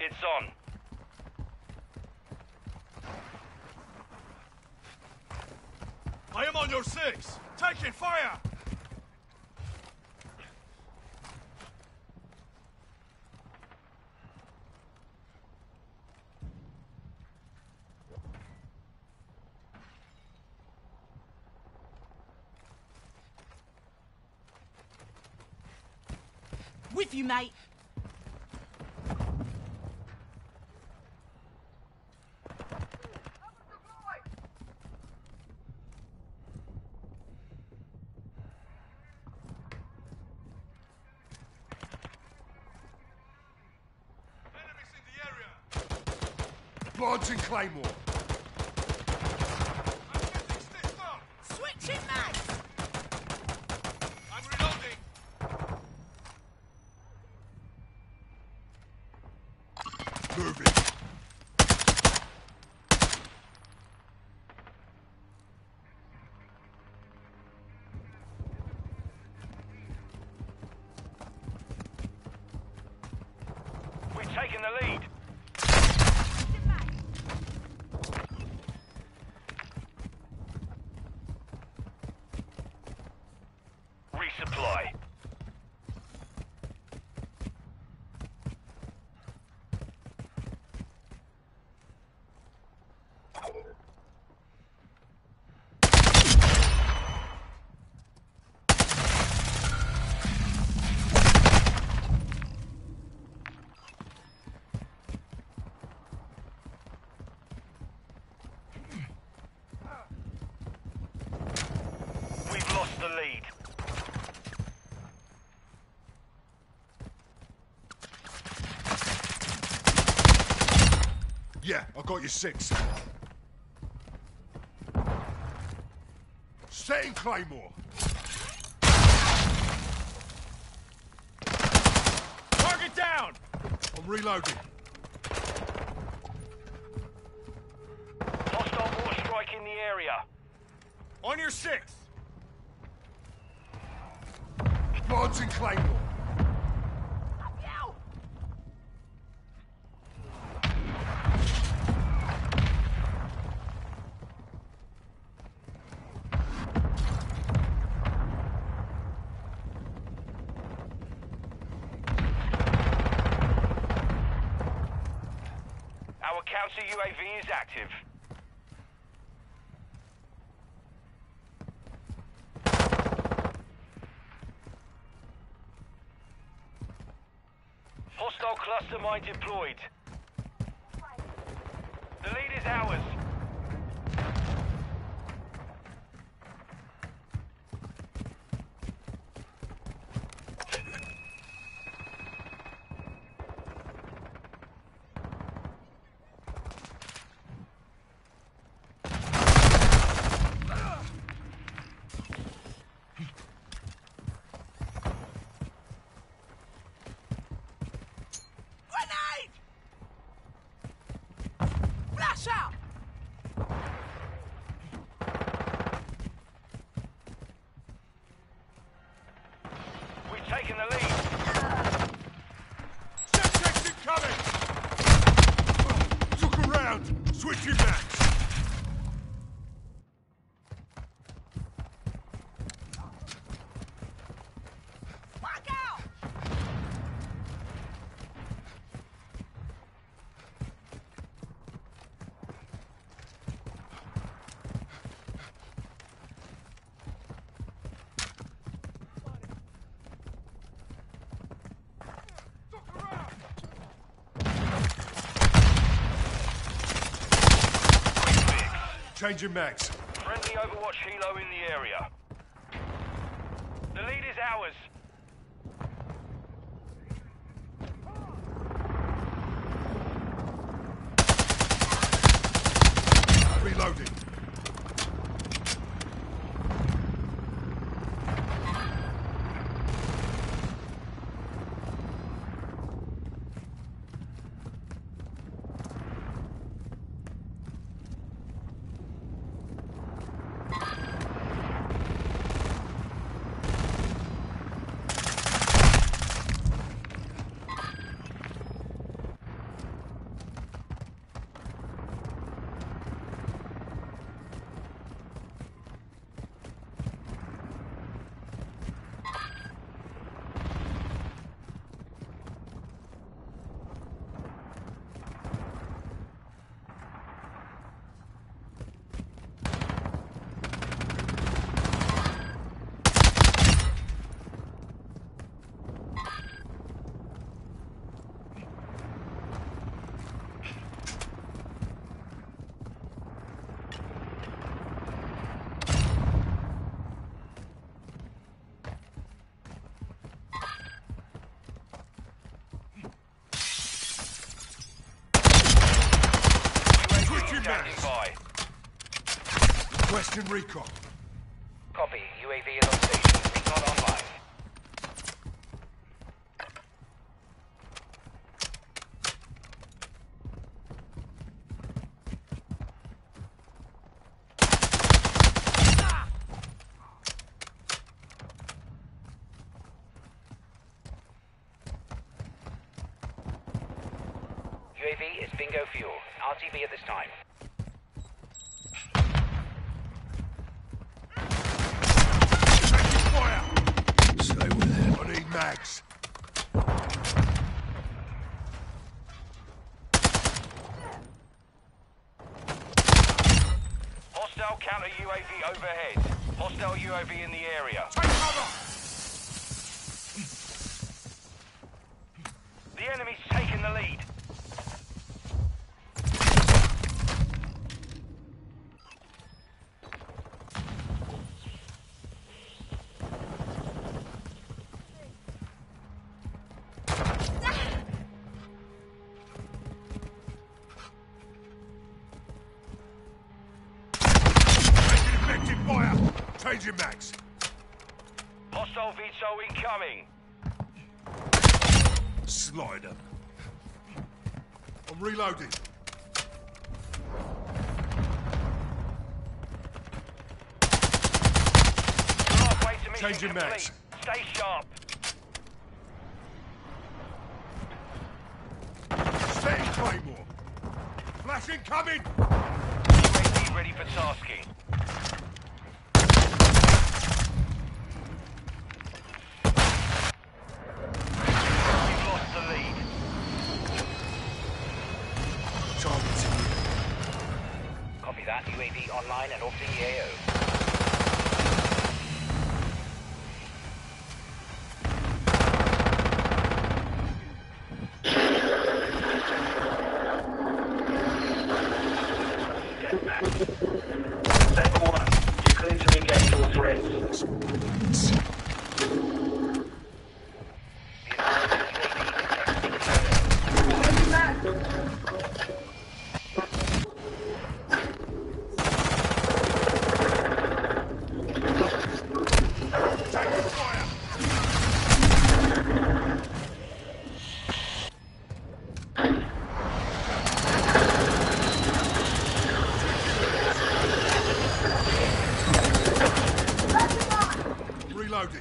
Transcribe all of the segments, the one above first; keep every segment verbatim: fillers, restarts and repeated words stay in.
It's on. I am on your six! Taking fire! With you, mate. Barnes and Claymore. I'm getting stitched up! Switching mags! I'm reloading! Moving. We've taken the lead. Resupply. We've lost the lead. Yeah, I got your six. Setting Claymore. Target down! I'm reloading. Hostile water strike in the area. On your six! Barnes and Claymore. Our counter U A V is active. Hostile cluster mine deployed. The lead is ours. Grenade! Flash out! We've taken the lead. Semtex incoming! Took a round. Switching backs. Fuck out! Changing mags. Friendly Overwatch helo in the area. The lead is ours. Reloading. Requesting recon. Copy. U A V is on station. Recon online. U A V is bingo fuel. R T B at this time. Taking fire! Stay with it. I need mags. Hostile counter U A V overhead. Hostile U A V in the area. Take cover! The enemy's taken the lead. Taking effective fire! Changing mags. Hostile V S O incoming. Slider. I'm reloading. Halfway to mission Changing complete. mags. Stay sharp. Steady Claymore. Flash incoming! U A V ready for tasking. We've lost the lead. Target's here. Copy that. U A V online and off the E A O. Second one, you clear to engage all threats. Taking fire! Reloading.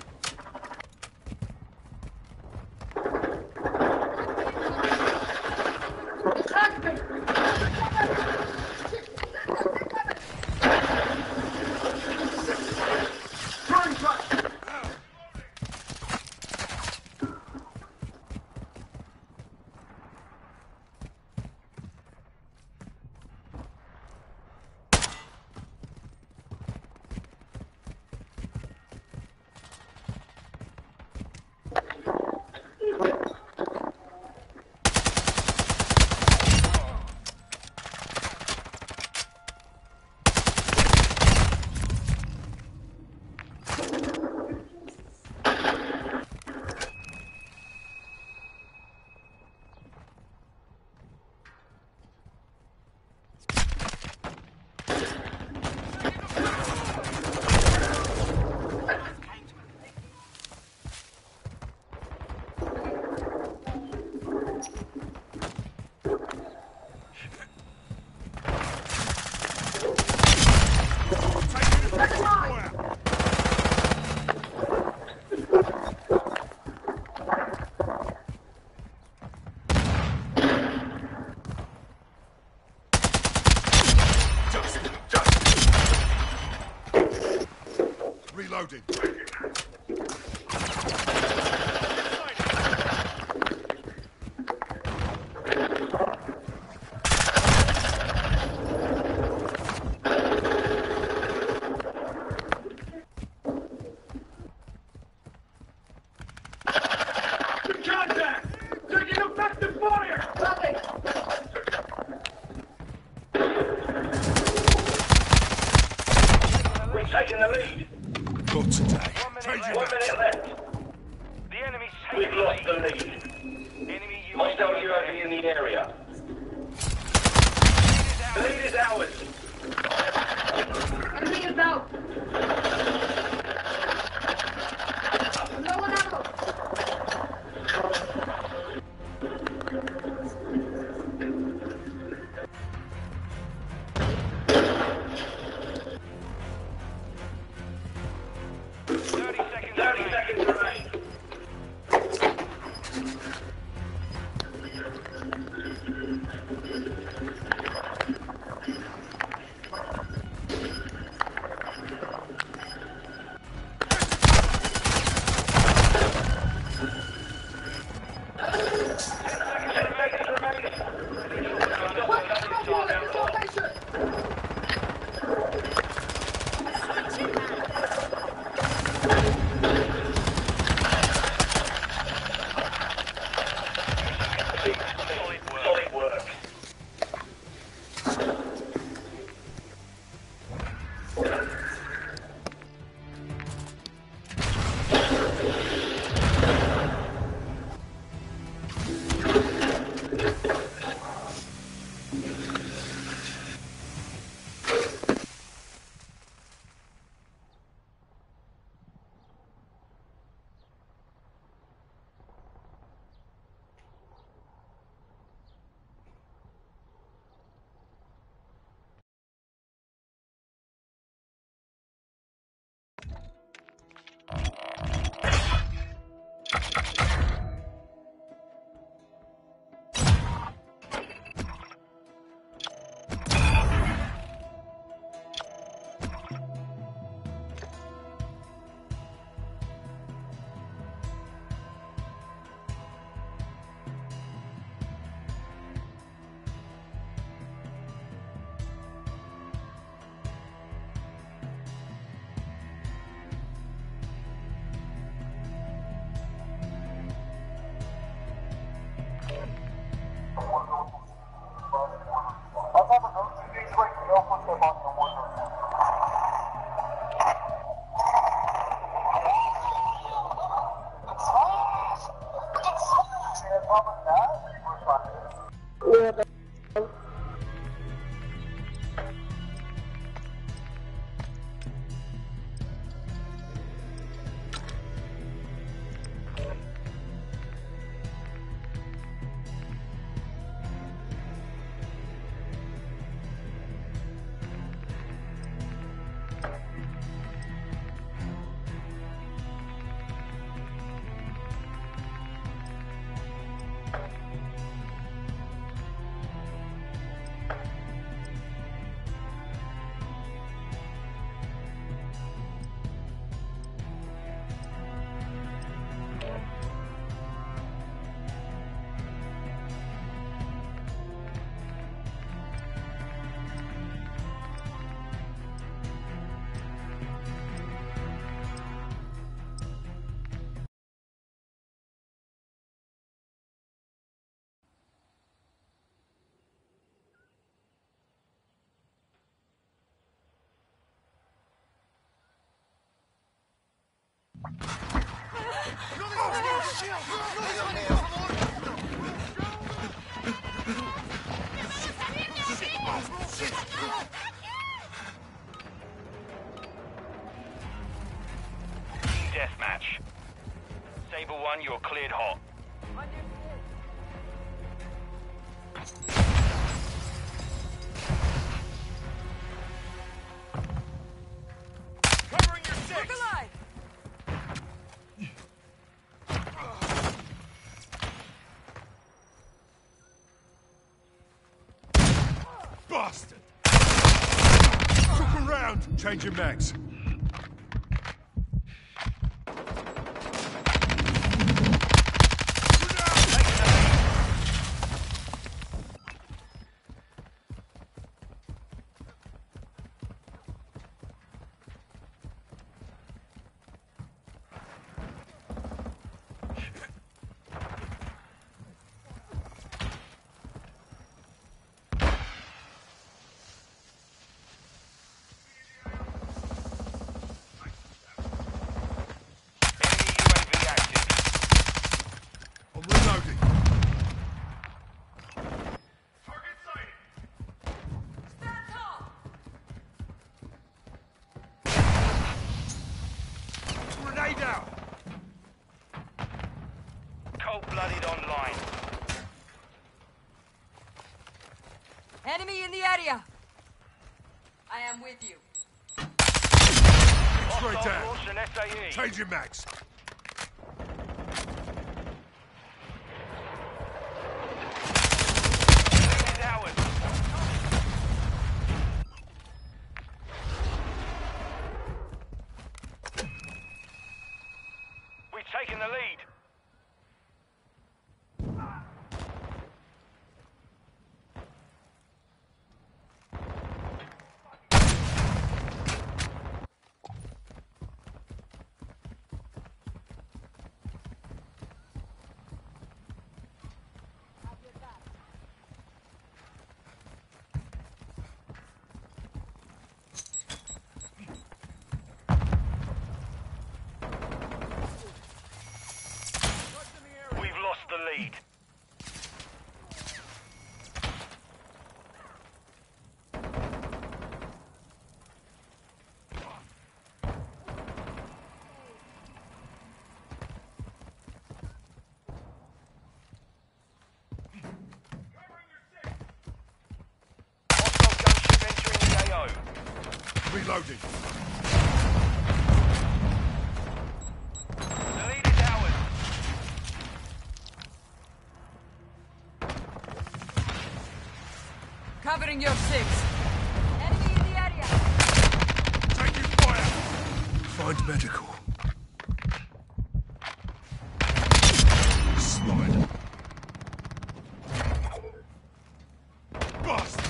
Taking effective fire! Dust, dust. Reloading. Contact! Taking effective fire! We're taking the lead. Got today. One minute Changing One left. mags. minute left. The enemy's We've taken the lost the lead. lead. Enemy U A V Hostile U A V in the area. The lead is ours. Enemy is out. No one out. thirty seconds thirty remaining. seconds remaining. Solid work. Solid work. Deathmatch. Saber one, you're cleared hot. Covering your six. Look alive! Bastard! Look around! Changing mags. Grenade out! Cold-blooded online. Enemy in the area. I am with you. Straight Hostile down. launched an S A E. Change your max. Lead is ours. We've taken the lead. We've lost the lead. Hostile gunship entering the A O. Reloading. The lead is ours. Covering your six. Enemy in the area. Taking fire. Find medical. Slide. Bust.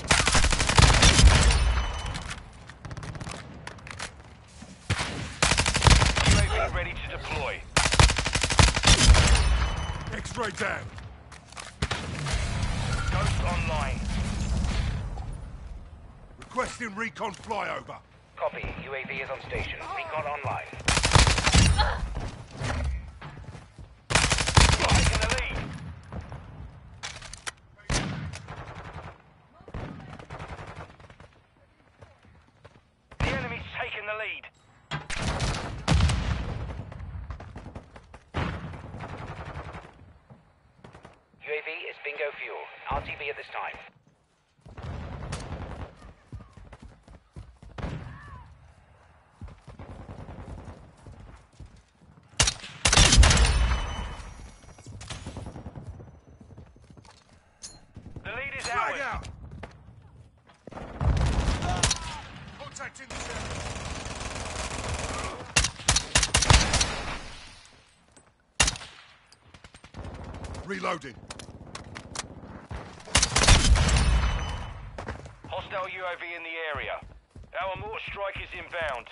U A V ready to deploy. X-ray down. Ghost online. Requesting recon flyover. Copy. U A V is on station. Recon online. Taking the lead. The enemy's taken the lead. U A V is bingo fuel. R T B at this time. The lead is Frag ours. out. Contact in this area. Reloading. Hostile U A V in the area. Our mortar strike is inbound.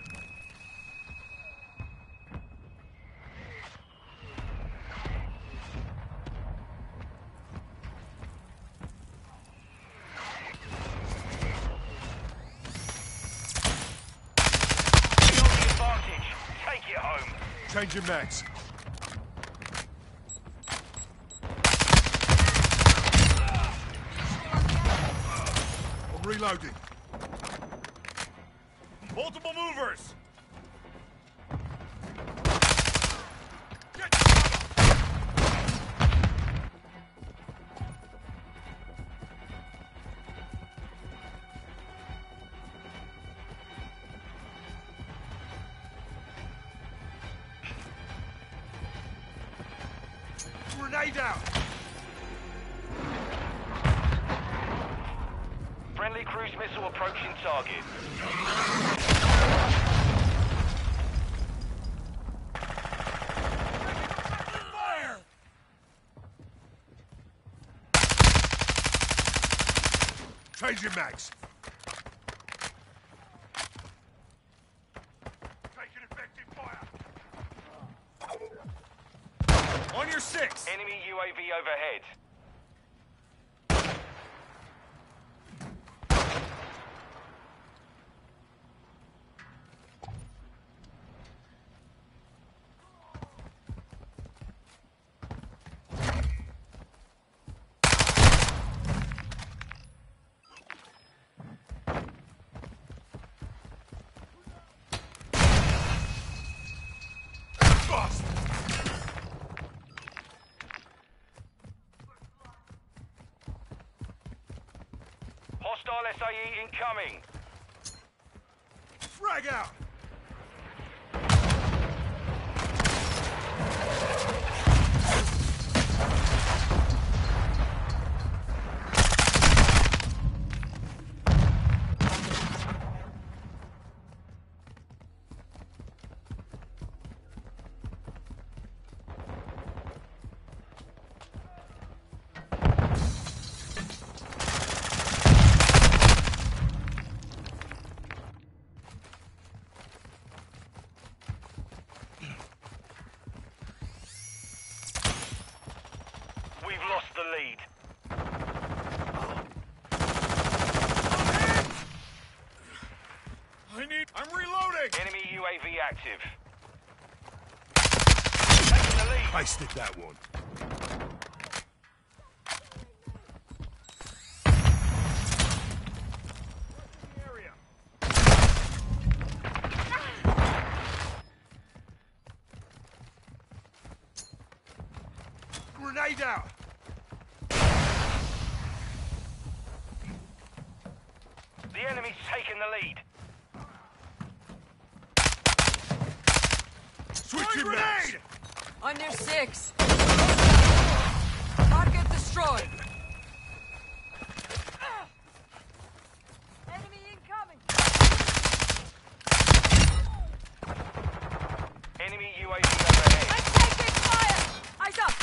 We got the advantage. Take it home. Change your max. I'm reloading. Multiple movers! Get cover. Grenade out. Friendly cruise missile approaching target. Fire. Change your max. Taking effective fire. On your six! Enemy U A V overhead. S A E incoming. Frag out! We've lost the lead. I need... I'm reloading! Enemy U A V active. Taking the lead. I stick that one. Area. Grenade out! The enemy's taken the lead. Switching mags! Grenade! On your six. Target destroyed. Enemy incoming. Enemy U A V overhead. I'm taking fire. Eyes up.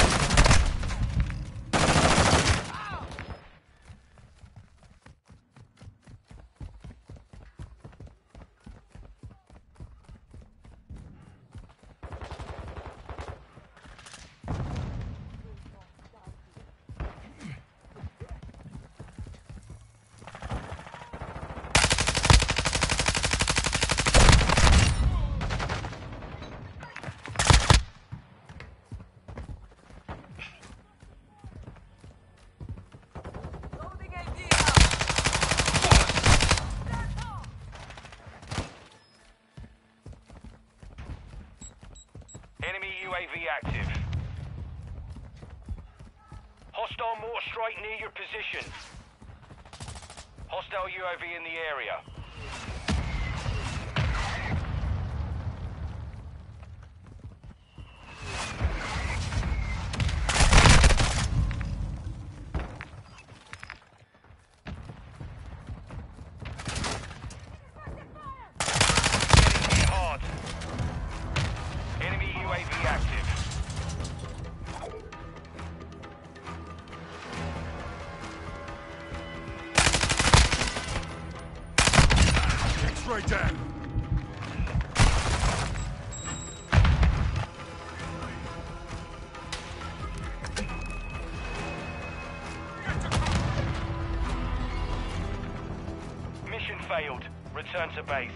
Loading A D now. Enemy U A V active. Hostile mortar strike near your position. Hostile U A V in the area. Getting hit hard. Enemy U A V active. Straight down! Mission failed. Return to base.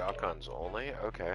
Shotguns only? Okay.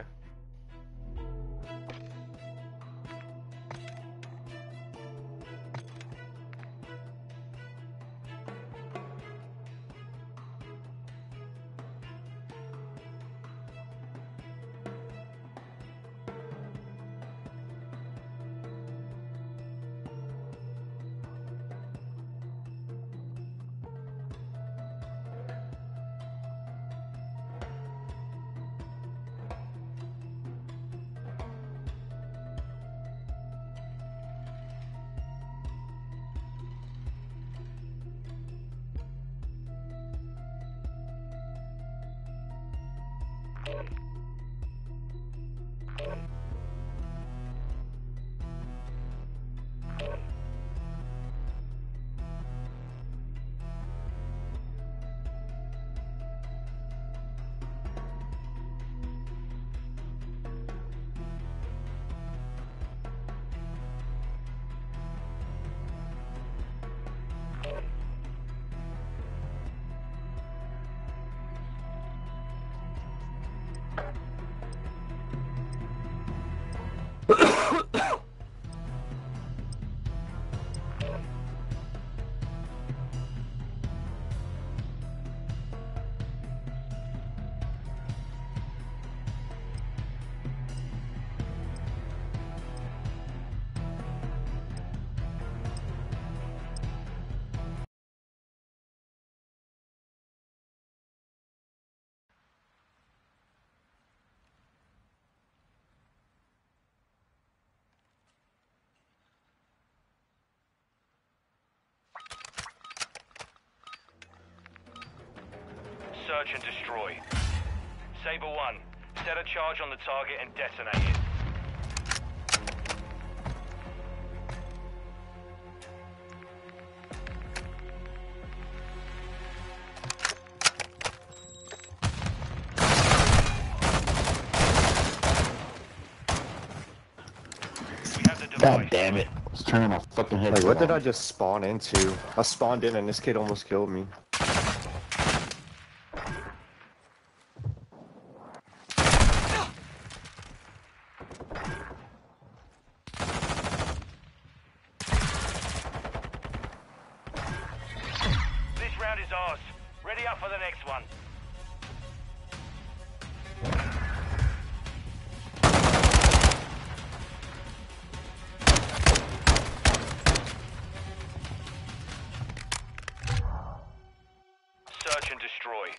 Search and destroy. Saber one, set a charge on the target and detonate it. We have the device. God damn it. I was turning my fucking head. Like, what did I just spawn into? I spawned in and this kid almost killed me. This round is ours. Ready up for the next one. Search and destroy.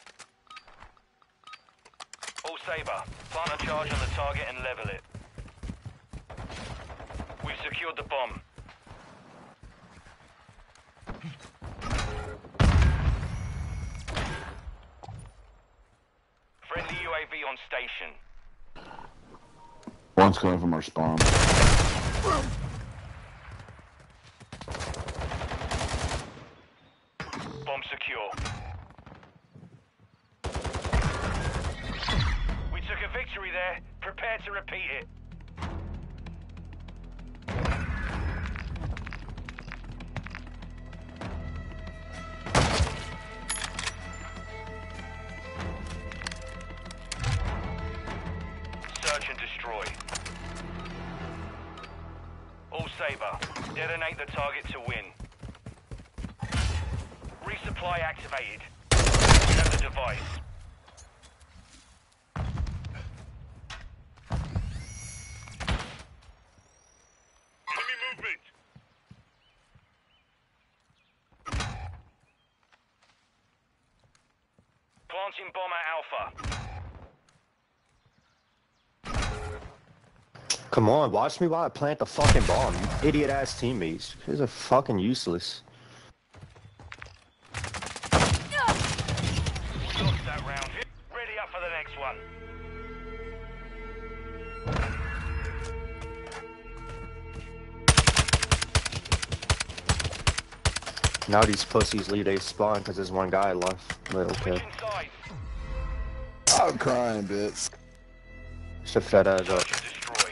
All Saber, plant a charge on the target and level it. We've secured the bomb. Friendly U A V on station. One's coming from our spawn. Bomb secure. We took a victory there. Prepare to repeat it. Search and destroy. All Saber, detonate the target to win. Resupply activated. You have the device. Enemy movement. Planting bomb at Alpha. Come on, watch me while I plant the fucking bomb, you idiot ass teammates. You guys are fucking useless. Lost that round. Ready up for the next one. Now these pussies leave they spawn because there's one guy left. But okay. Switch inside. I'm crying, bitch. Shut that ass up. Search and destroy.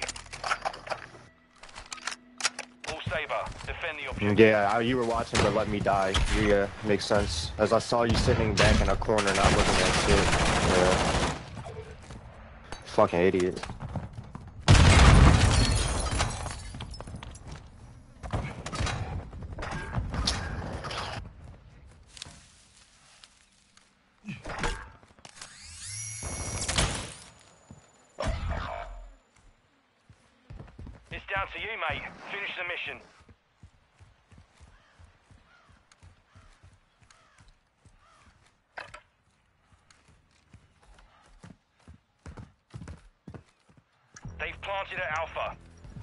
All Saber, defend the objective. Yeah, I- you were watching but let me die. Yeah, makes sense. As I saw you sitting back in a corner not looking at shit. Yeah. Fucking idiot. It's down to you, mate. Finish the mission. They've planted at Alpha.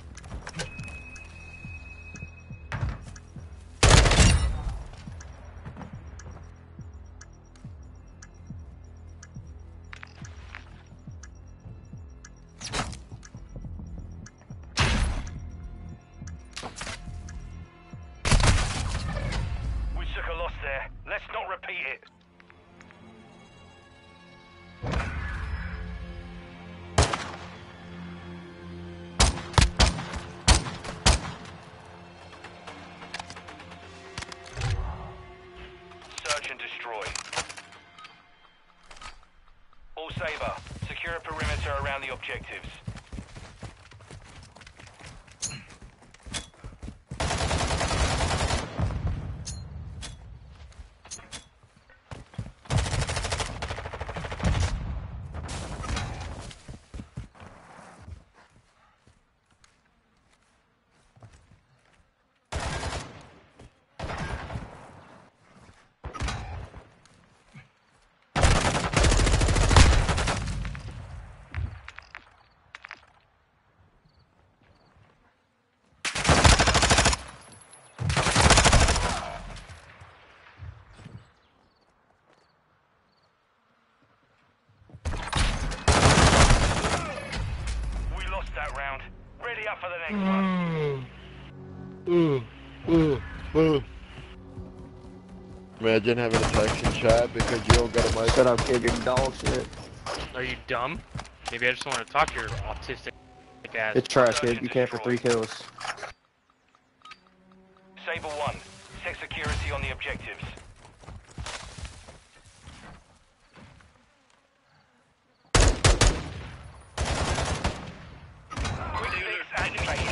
We took a loss there. Let's not repeat it. Search and destroy. All Saber, secure a perimeter around the objectives. That round. Ready up for the next one. Ooh, ooh, ooh. Imagine having a text chat because you don't got a mic. Shut up, kid, you're dog shit. Are you dumb? Maybe I just want to talk to your autistic ass. It's trash, kid. You came for three kills. Saber one. Set security on the objectives. Quick fix activated.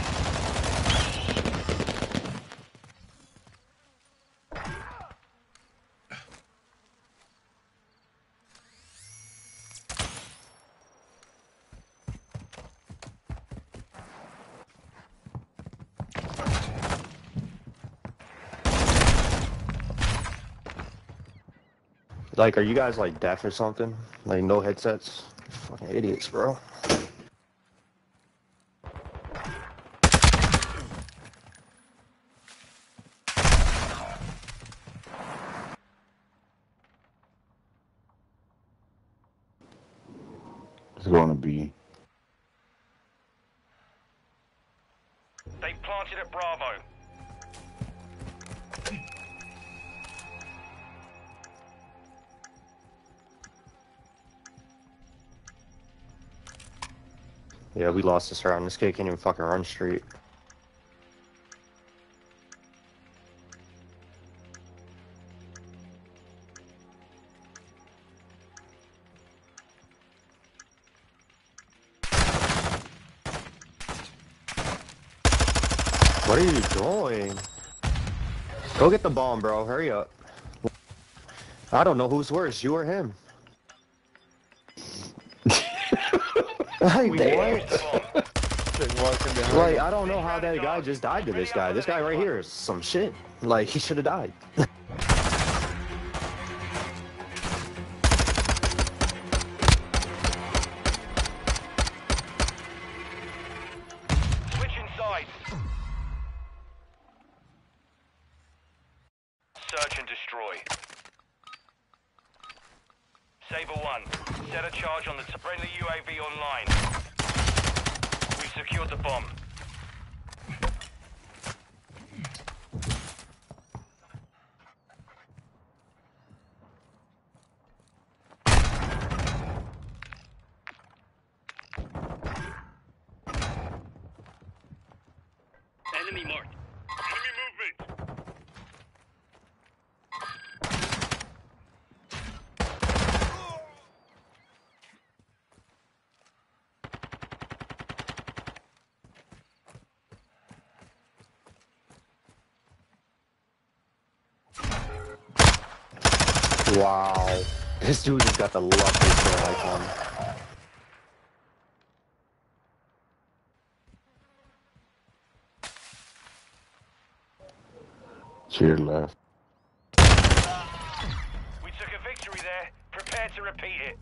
Like, are you guys like deaf or something? Like, no headsets? Fucking idiots, bro. It's going to be. They planted at Bravo. Yeah, we lost this round. This kid can't even fucking run straight. What are you doing? Go get the bomb, bro. Hurry up. I don't know who's worse, you or him. Like, what? Like, I don't know how that guy just died to this guy. This guy right here is some shit. Like, he should have died. Switching sides. Search and destroy. Saber one. Set a charge on the friendly U A V online. We've secured the bomb. Enemy marked. Enemy movement. Wow. This dude just got the luckiest icon. To your left. We took a victory there. Prepare to repeat it.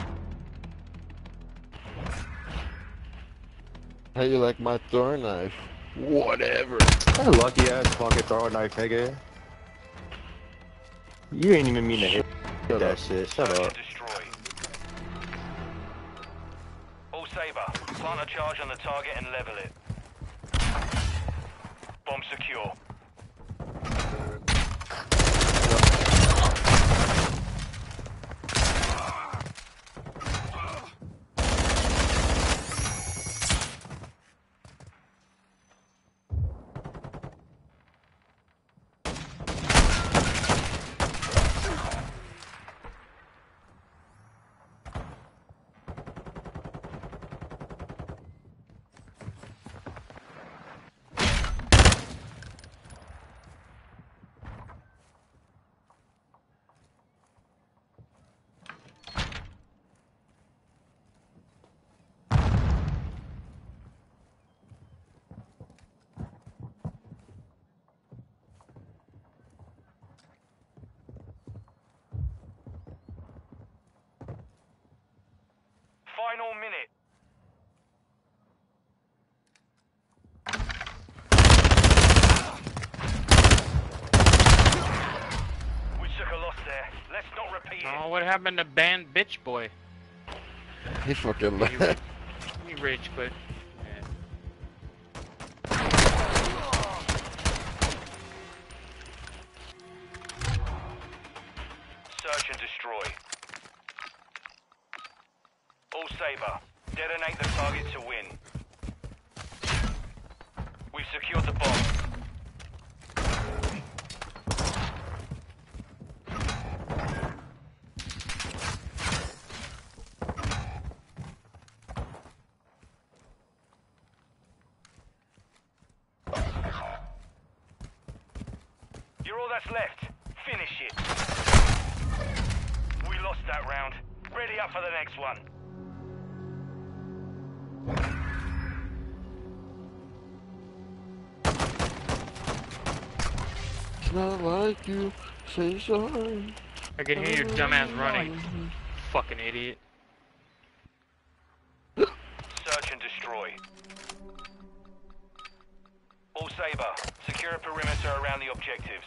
How you like my throwing knife? Whatever. That lucky ass fucking throwing knife, nigga. You ain't even mean to hit Shut that up. shit. Shut Search up. and destroy. All Saber, plant a charge on the target and level it. Bomb secure. Final minute. We took a loss there. Let's not repeat it. Oh, what happened to band bitch boy? He fucking You, left. you rage quit. Search and destroy. All Saber, detonate the target to win. We've secured the bomb. You're all that's left. Finish it. We lost that round. Ready up for the next one. It's not like you. Say sorry. I can hear your dumbass running. Fucking idiot. Search and destroy. All Saber, secure a perimeter around the objectives.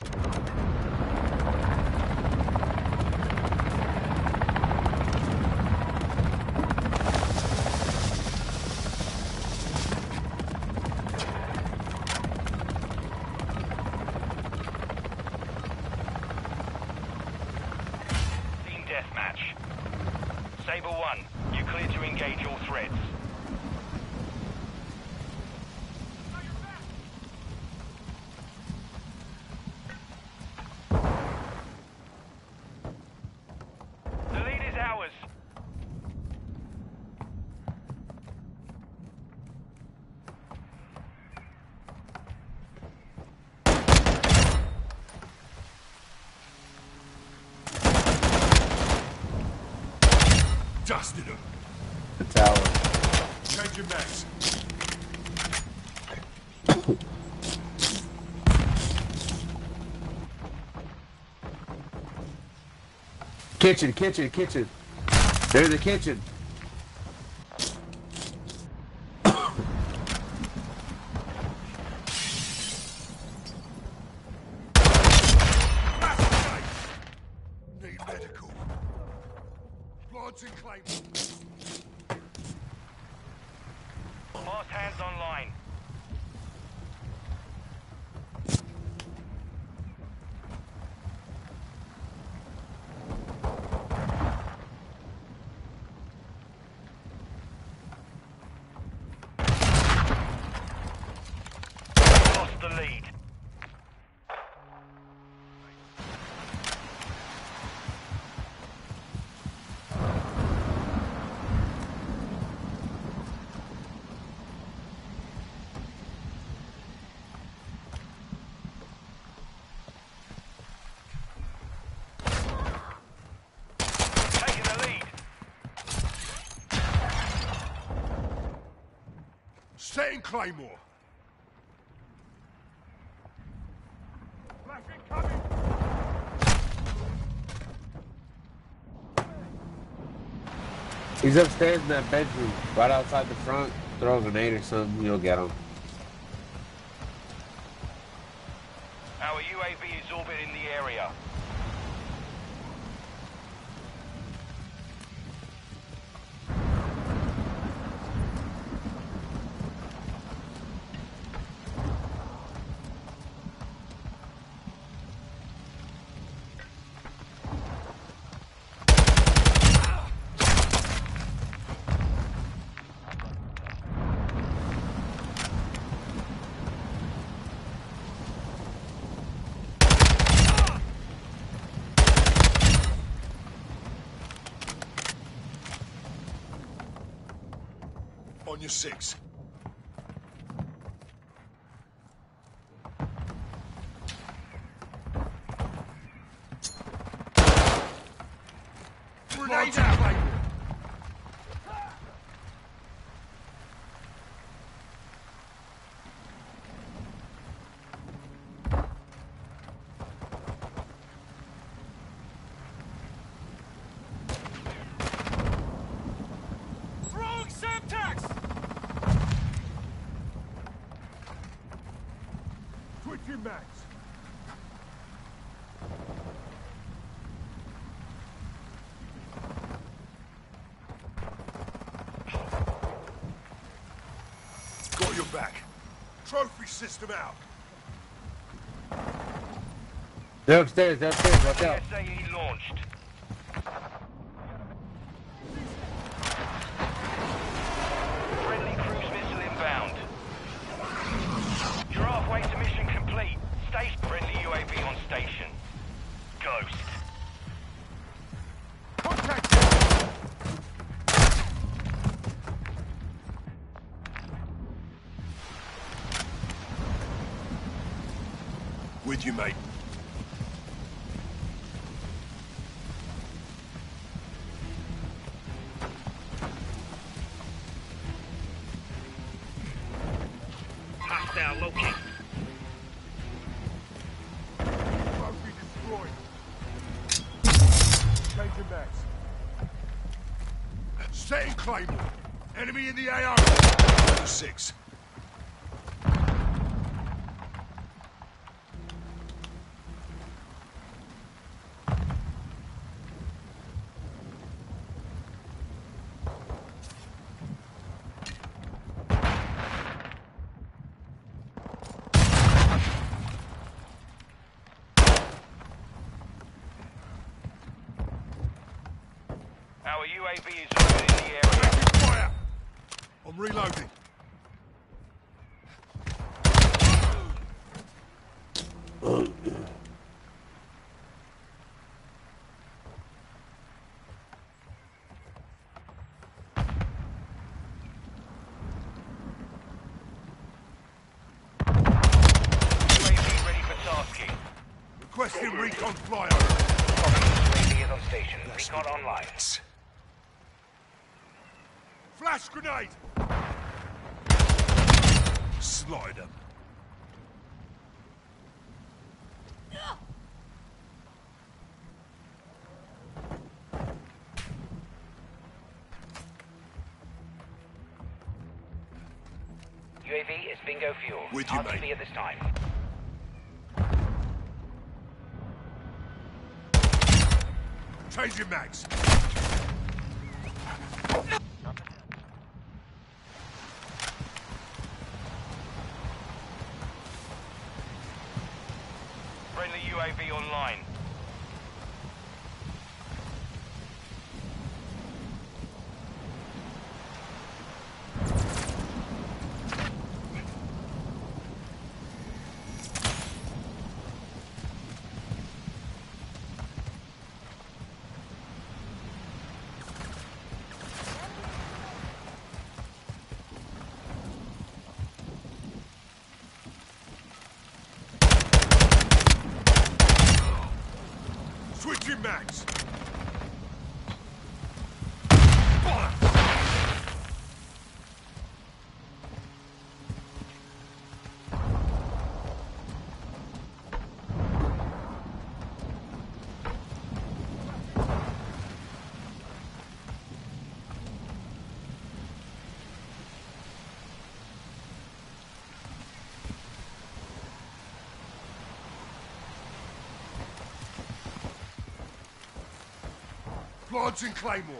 Team deathmatch. Saber one, you clear to engage all threats. The lead is ours. Dusted him. The tower. Change your max. Kitchen, kitchen, kitchen. There's the kitchen. Need medical. Lords and claim. Fast hands online. Lost the lead. Taking the lead. Setting Claymore. Flash incoming. He's upstairs in that bedroom, right outside the front. Throw a grenade or something, you'll get him. Our U A V is orbiting the area. On your six. Grenade out, Claymore. Throwing Semtex! Twitch your max. Got your back. Trophy system out. They're upstairs, they're upstairs, watch out. S A E launched. Friendly cruise missile inbound. You're halfway to mission complete. Stay friendly U A V on station. Ghost. Contact. With you, mate. Hostile located. Trophy destroyed. Change your max. Setting Claymore. Enemy in the A O. Six. Our U A V is orbiting the area. Taking fire! I'm reloading. U A V ready for tasking. Requesting recon flyover. Copy. U A V is on station. Recon online. Flash grenade! Slide 'em. U A V is bingo fuel. With you, R T B mate. at this time. Changing mags. Friendly U A V online. Switching mags. Launching Claymore.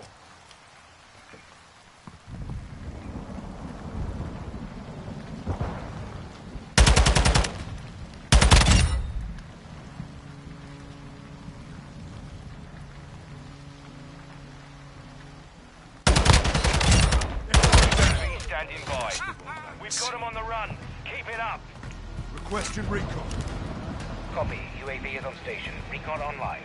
Standing by. We've got him on the run. Keep it up. Requesting recon. Copy. U A V is on station. Recon online.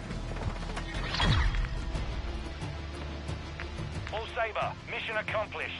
All Saber, mission accomplished.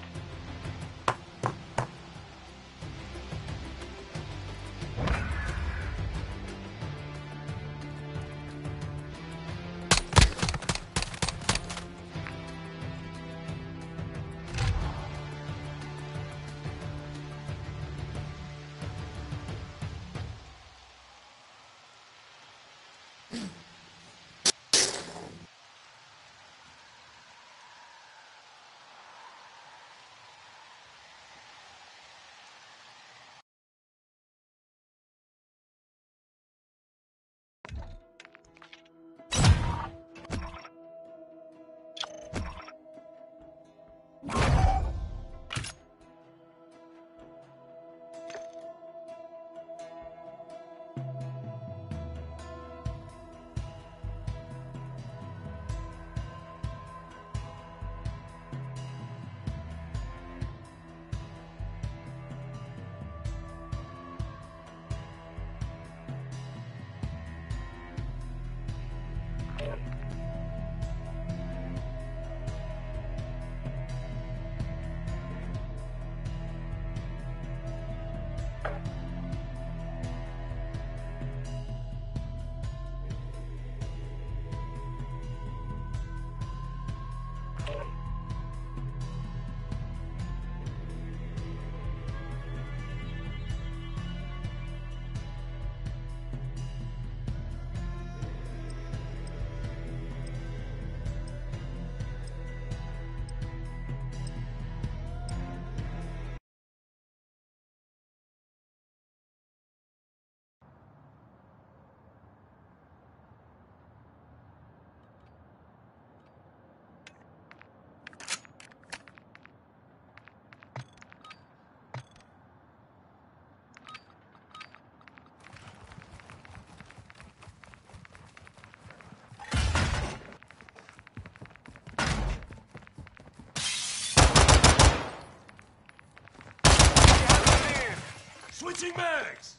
Switching mags!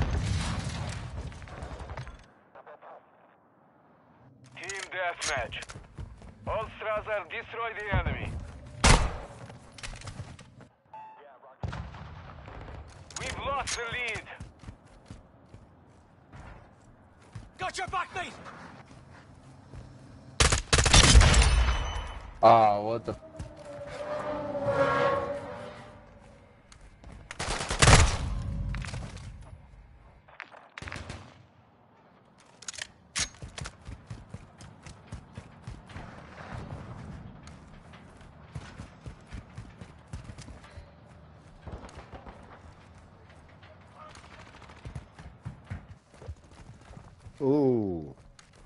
Team deathmatch. All Strasser, destroy the enemy. We've lost the lead. Got your back, mate! Oh, what the? Ooh.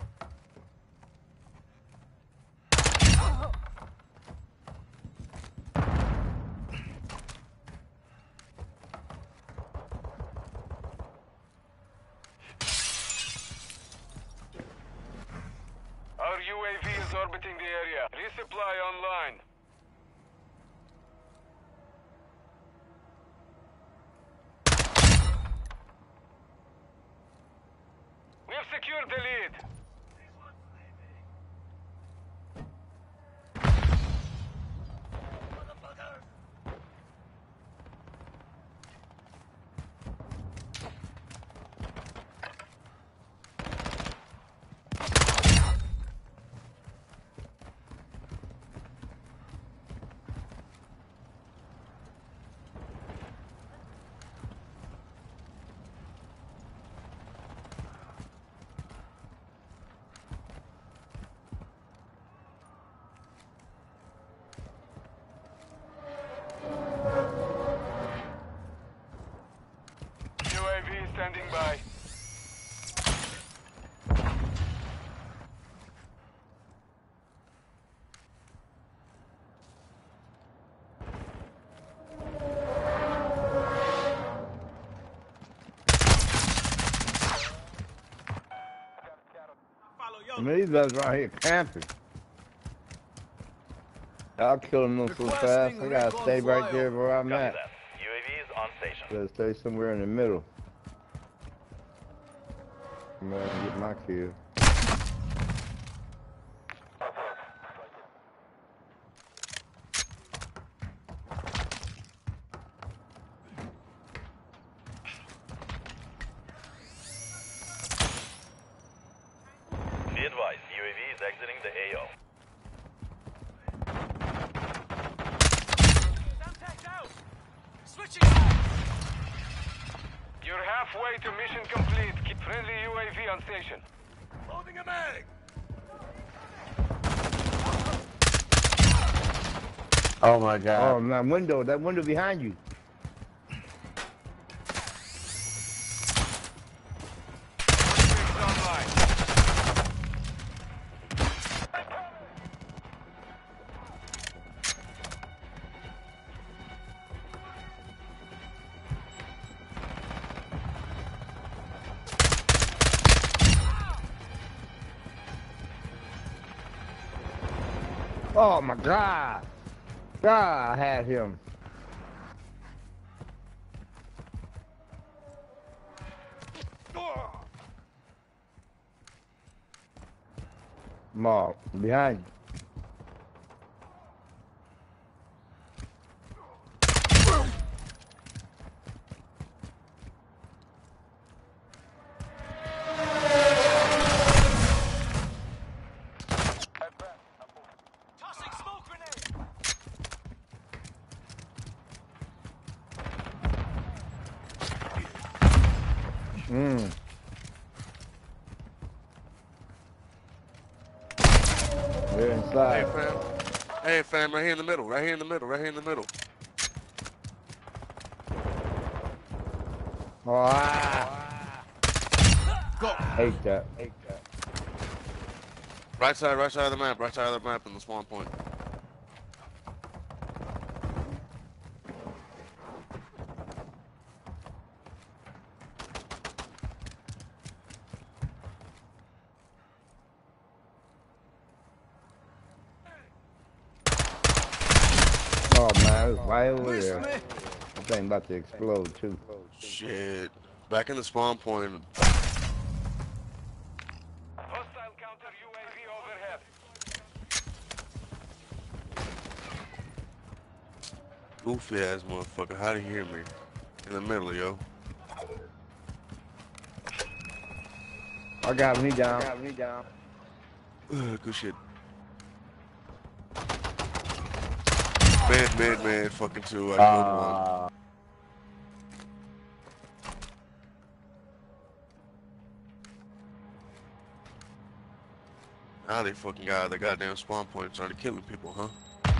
Our U A V is orbiting the area. Resupply online. We have secured the lead. U A V standing by. I mean, these guys right here camping. I'll kill them so fast. I gotta stay right there where I'm at. U A V is on station. Gotta stay somewhere in the middle. I'm gonna get my kill. Be advised, U A V is exiting the A O. Switching mags! You're halfway to mission complete. Keep friendly U A V on station. Loading a mag! Oh my god. Oh, that window, that window behind you. Oh my god. God, I had him. Mark, behind you. Tossing smoke grenade! Mm. They're inside. Hey, fam. Hey, fam, right here in the middle. Right here in the middle. Right here in the middle. Oh, ah. Go! Hate that. Hate that. Right side, right side of the map. Right side of the map in the spawn point. Oh man, it's right over there. That thing about to explode too. Shit. Back in the spawn point. Hostile counter U A V overhead. Goofy ass motherfucker. How to hear me? In the middle, yo. I got me down. Got me down. Good shit. Mid, mid, mid, fucking two. I killed Uh, one. Now they fucking got the goddamn spawn point started killing people, huh?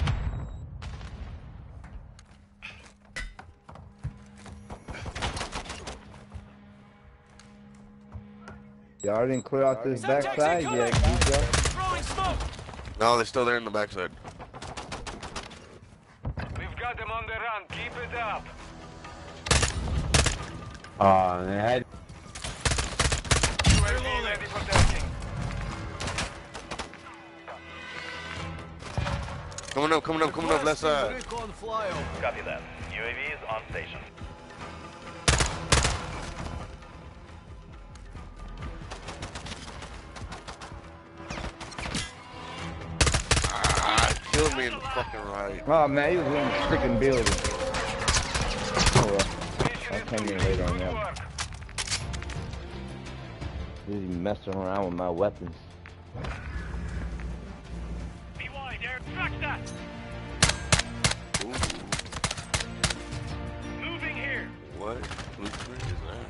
Y'all didn't clear out this backside yet. Keep up. Throwing smoke. No, they're still there in the backside. We've got them on the run. Keep it up. Oh, they had. U A V ready for testing. Coming up, coming up, coming up, left side. Copy that. U A V is on station. Ah, killed me in the fucking right. Oh man, he was in the freaking building. Oh well. I can't even wait on that. Busy messing around with my weapons. Be wide, Eric. Track that. Ooh. Moving here. What blueprint is that?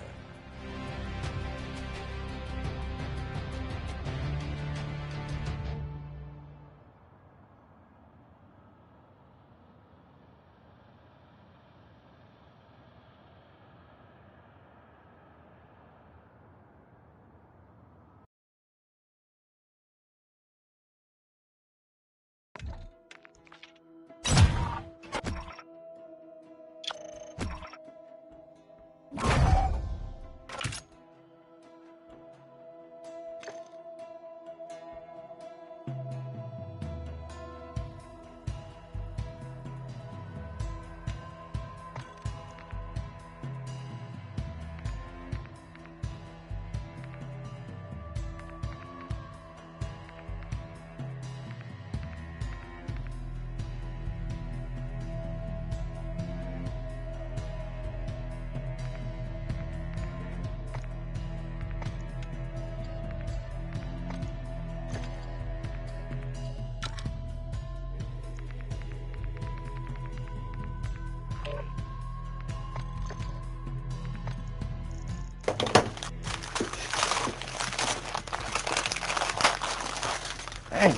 Hey.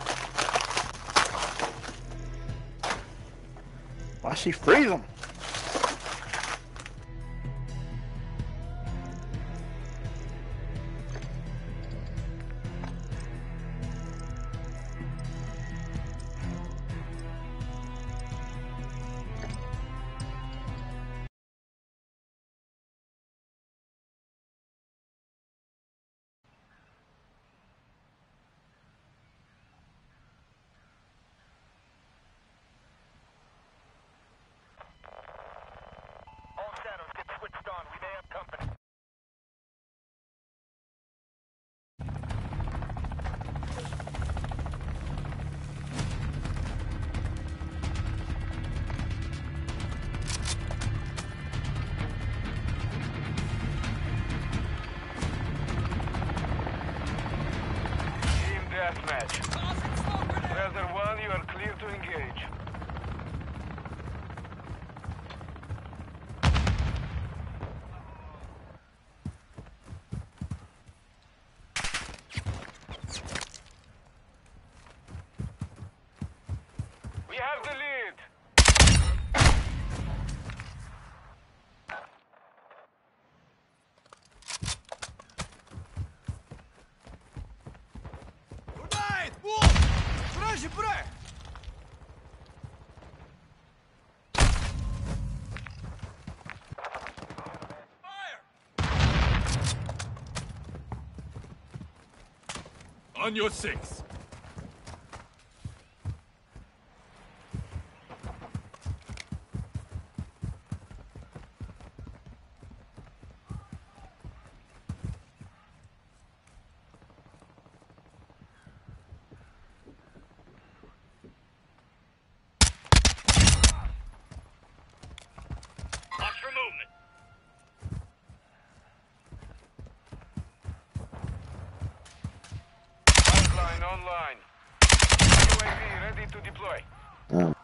Why she freeze him? Deathmatch. Rather one, you are clear to engage. We have the lead. On your six. online. U A V ready to deploy. Uh.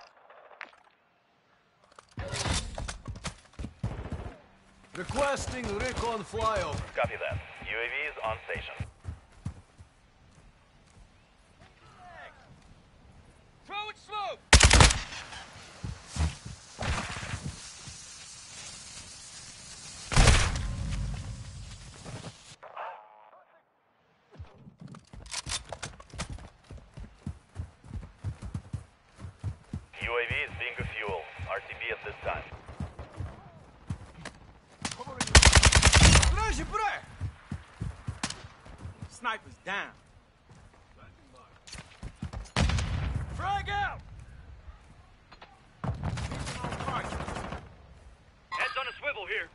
Requesting recon flyover. Copy that. U A V is on station. Throwing smoke! U A V is being fuel. R T B at this time. Sniper's down. Frag out! Heads on a swivel here.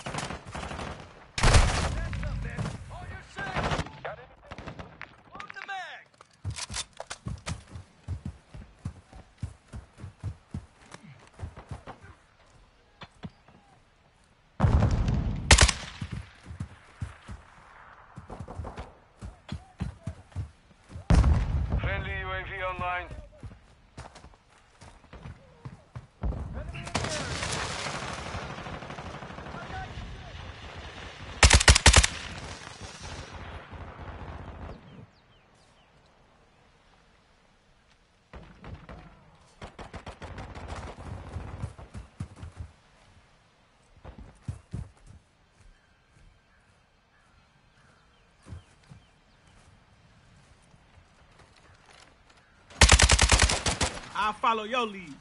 Friendly U A V online. I'll follow your lead.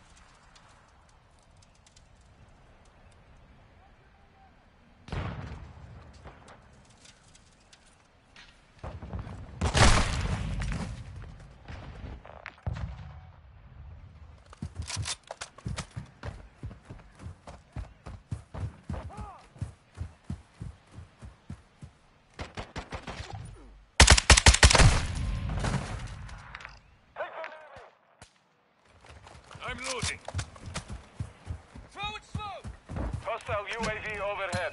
I'm loading. Throwing smoke! Hostile U A V overhead.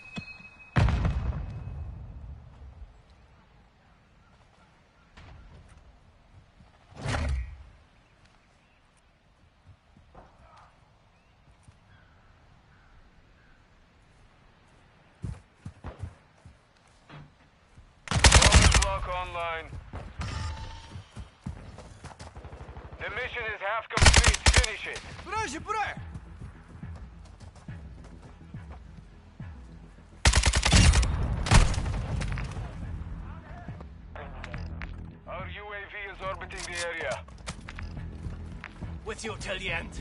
Block online. The mission is half complete. Finish it. Бражи, бра! Our U A V is orbiting the area. With you till the end.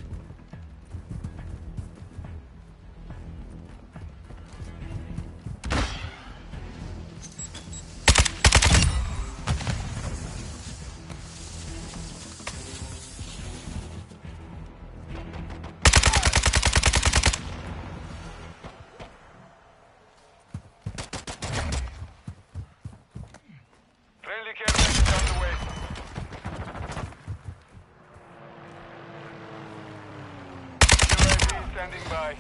Friendly care package on the way. U A V standing by.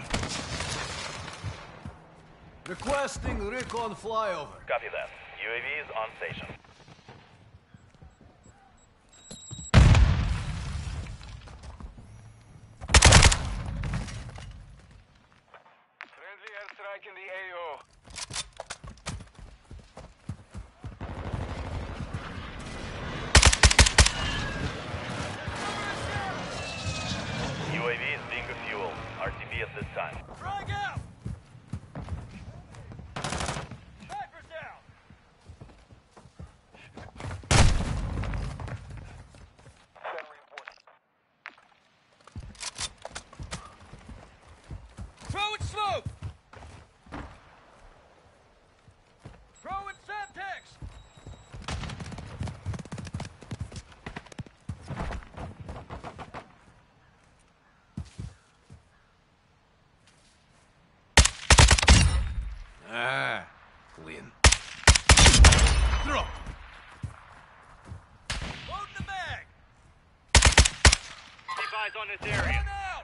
Requesting recon flyover. Copy that. U A V is on station. Friendly airstrike in the A O. U A V is being fuel. R T B at this time. Frag out! Sniper's down! Throwing smoke! Throwing Semtex! Ah, win. Throw! Loading the mag! Keep eyes on this area. Out!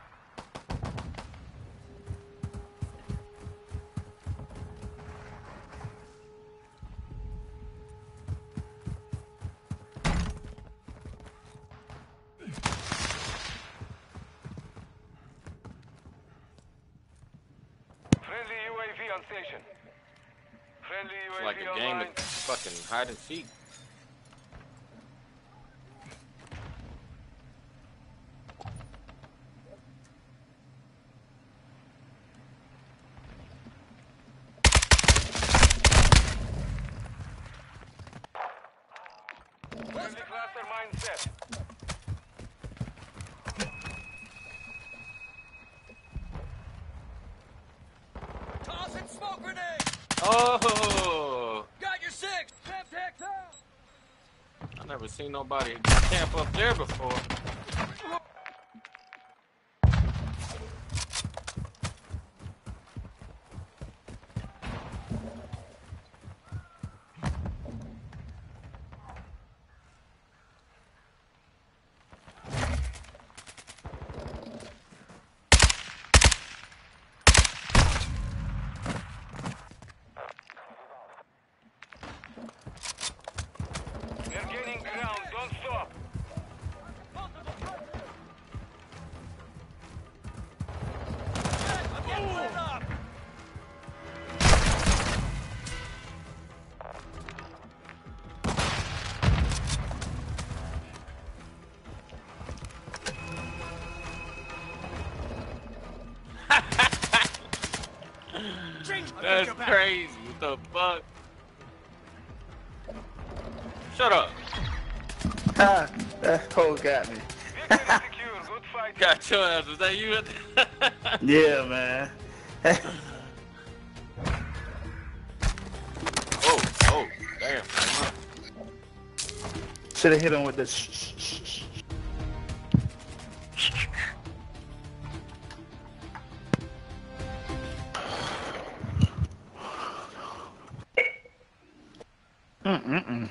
on station. Friendly U A V It's like a game of fucking hide and seek. Friendly cluster mine set. Tossing smoke grenade! Oh! Got your six! Semtex out! I never seen nobody camp up there before. They're gaining ground. Don't stop. I'm getting lit up! That's crazy. What the fuck? Shut up. Ha! That hole got me. Victory secure. Good fight. Got your ass. Was that you? Yeah, man. Oh, oh, damn. Should have hit him with this. Sh sh sh sh. Mm-mm-mm.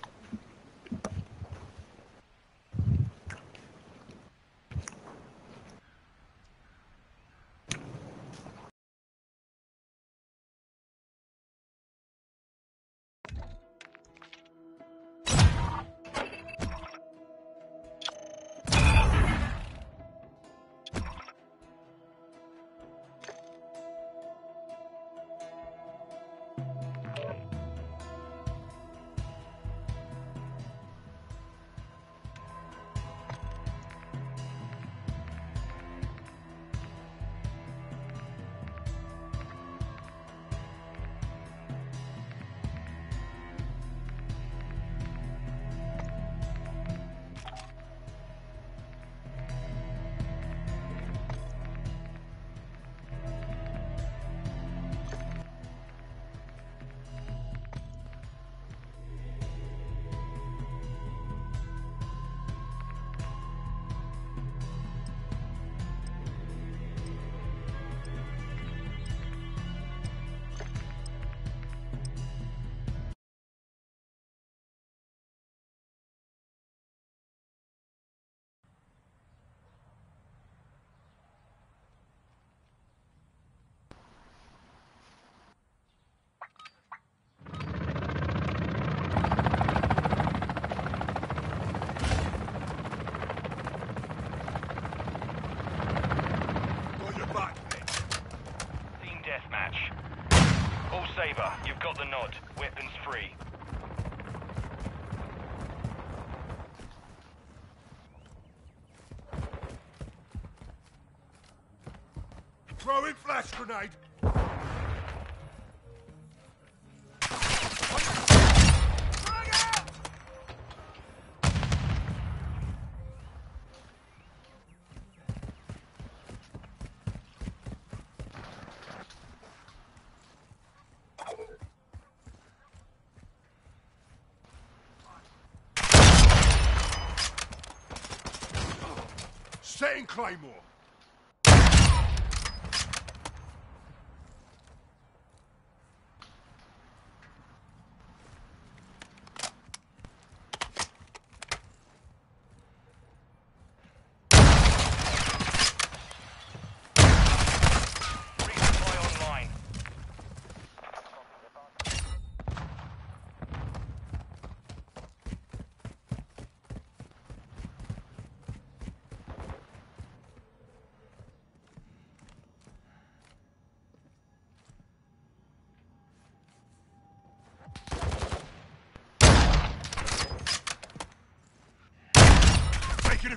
Saber, you've got the nod. Weapons free. Throwing flash grenade. Setting Claymore.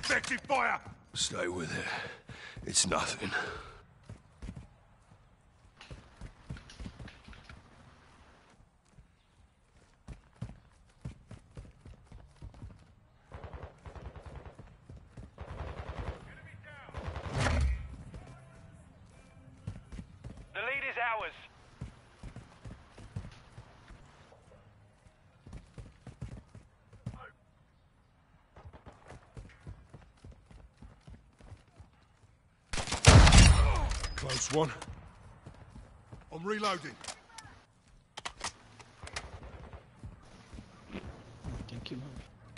effective fire! Stay with it. It's nothing. The lead is ours. Close one. I'm reloading. Thank you, man.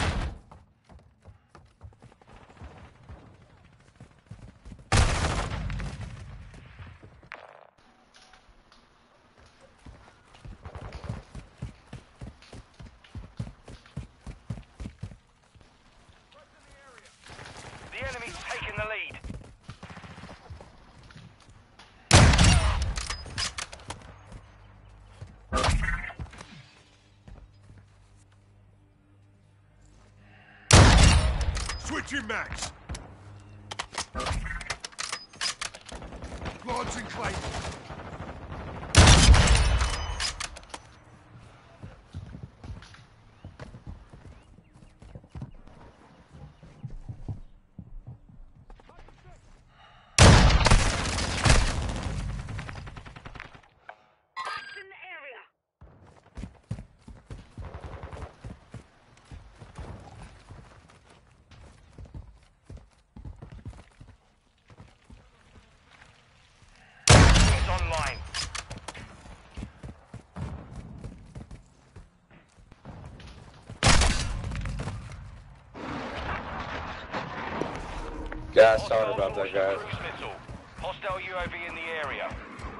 The enemy's taking the lead. Switching mags. Lodge and claim. Online. Yeah, sorry about that, guys. Cruise missile. Hostile U A V in the area.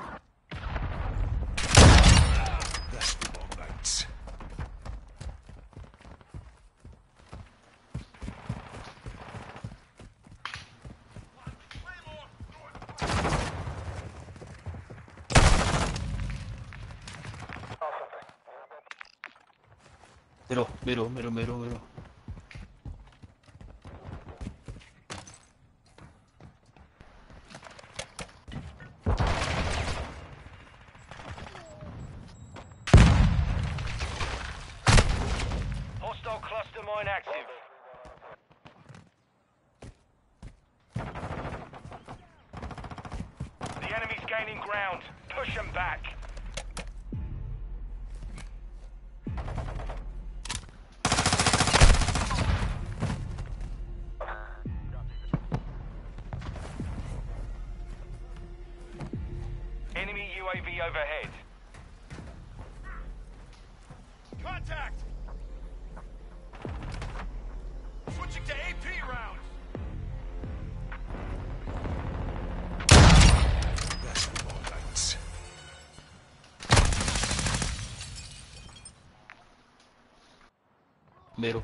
That's the bomb, mates. Middle, middle, middle, middle, middle. Hostile cluster mine active. The enemy's gaining ground. Push them back. Enemy U A V overhead. Contact! Switching to A P rounds! That's the bomb, mates. Middle.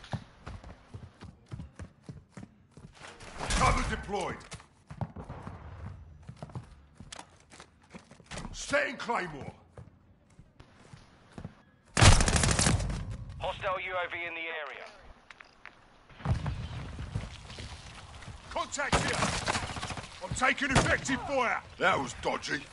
Cover deployed. Setting Claymore. Hostile U A V in the area. Contact here. I'm taking effective fire. That was dodgy.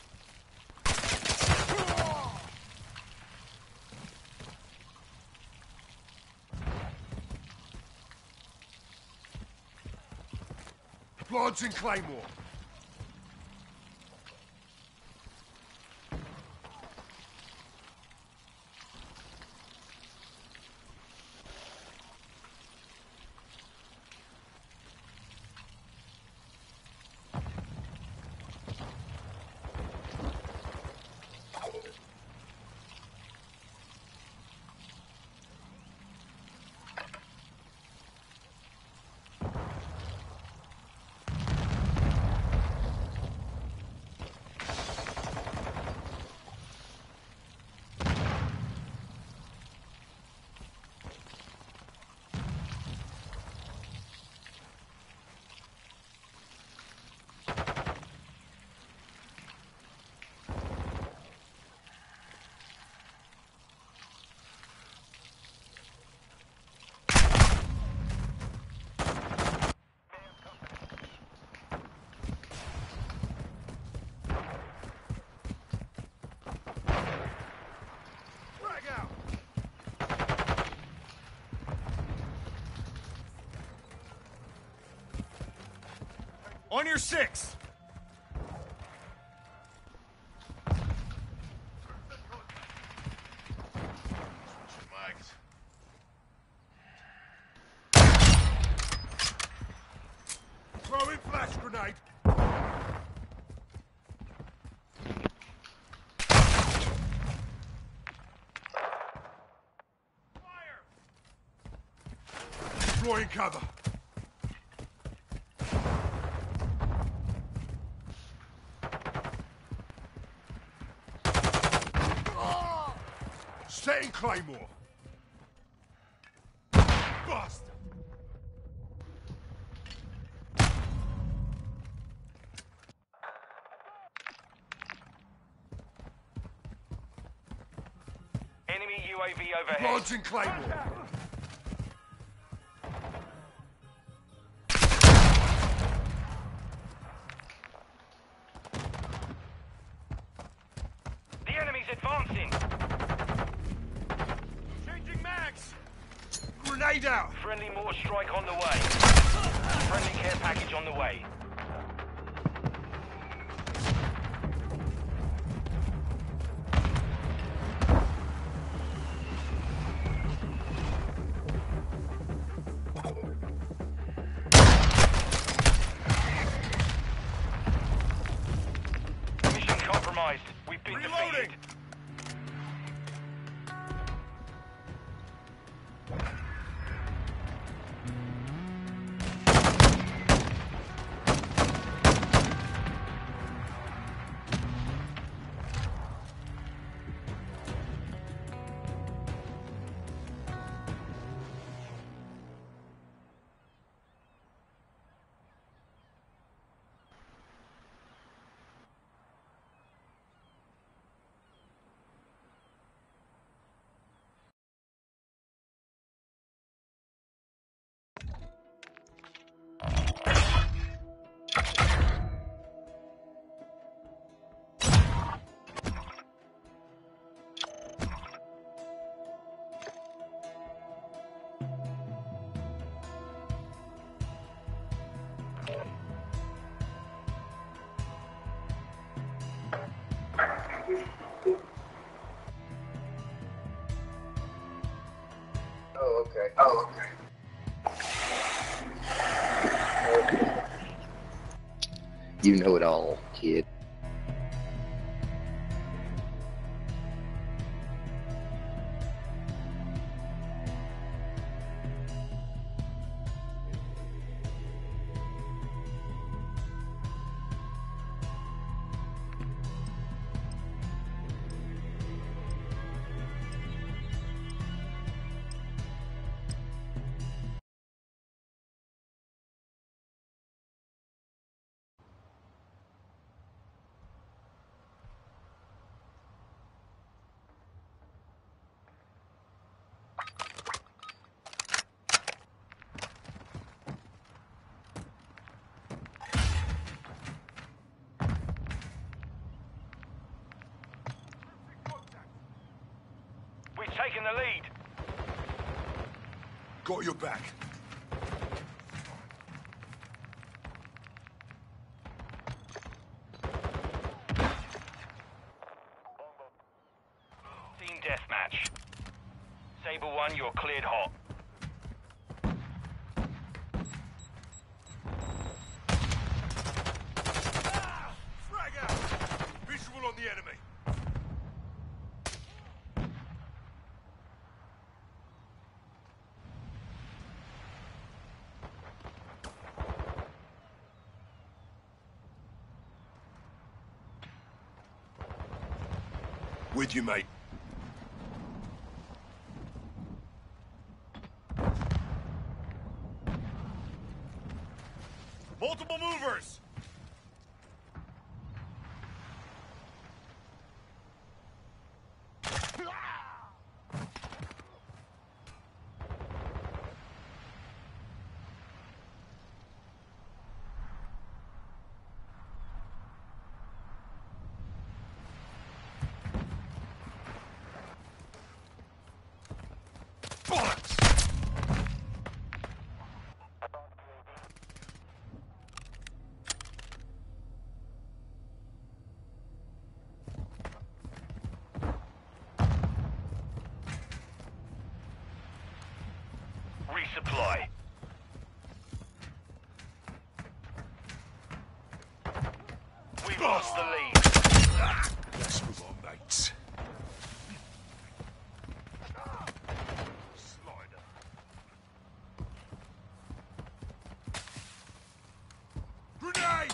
Bloods and Claymore. On your six! Throwing flash grenade. Fire! Deploying cover. Setting Claymore. Bust. Enemy U A V overhead. Launching Claymore. The enemy's advancing. Changing mags! Grenade out. Friendly mortar strike on the way. Friendly care package on the way. Mission compromised. We've been Reloading! defeated. Oh, okay. Oh, okay. You know it all, kid. We've taken the lead. Got your back. Team deathmatch. Saber one, you're cleared hot. Ah! Frag out. Visual on the enemy. With you, mate. Multiple movers! resupply. We've lost the lead. Let's move on, mates. Grenade!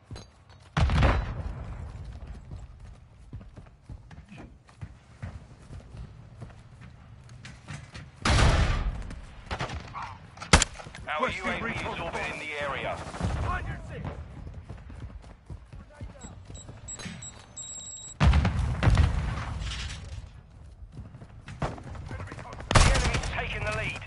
Our U A V is orbiting the area. On your six. The enemy's taking the lead.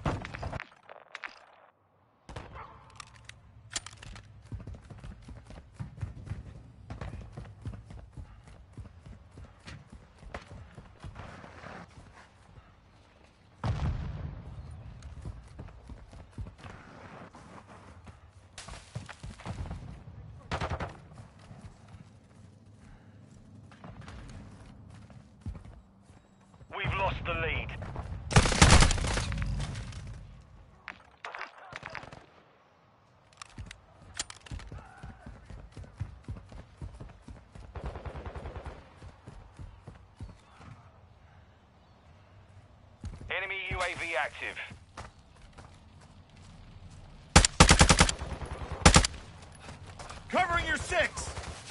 We've lost the lead. Enemy U A V active. Covering your six.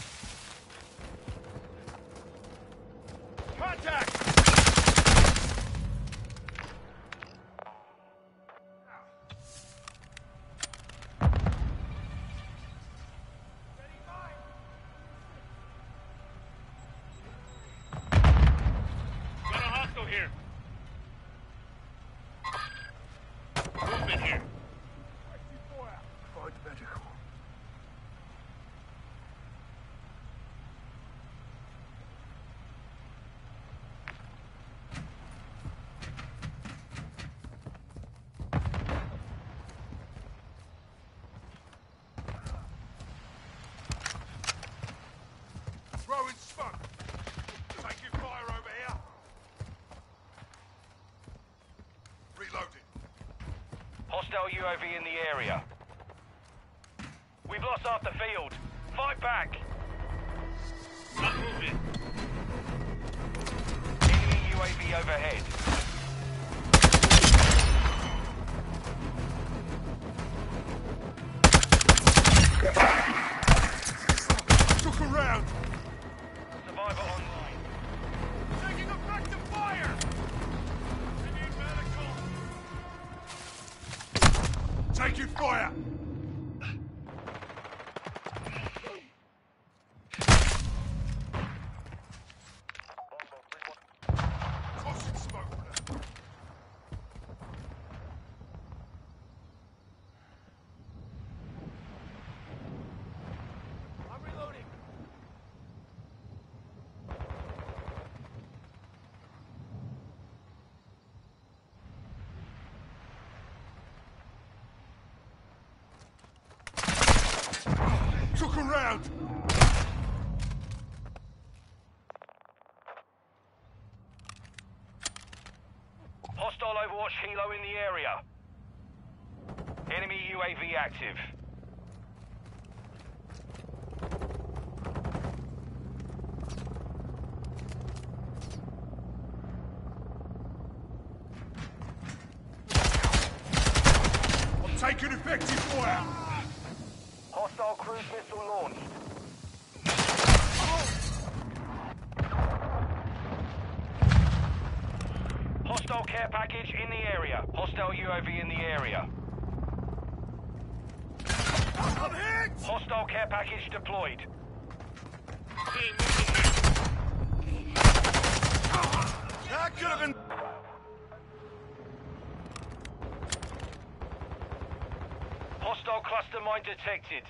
Contact. Got a hostile here. Movement here. Find medical. Throwing smoke. Taking fire over here. Reloading. Hostile U A V in the area. We've lost half the field. Fight back. Not moving. Enemy U A V overhead. Look around. Survivor online. Taking effective fire. We need medical. Taking fire. Tossing smoke. I'm reloading. Look around. Hostile Overwatch Helo in the area. Enemy U A V active. I'm taking effective fire. Hostile cruise missile launched. Hostile care package in the area. Hostile U A V in the area. I'm hit. Hostile care package deployed. That could have been. Hostile cluster mine detected.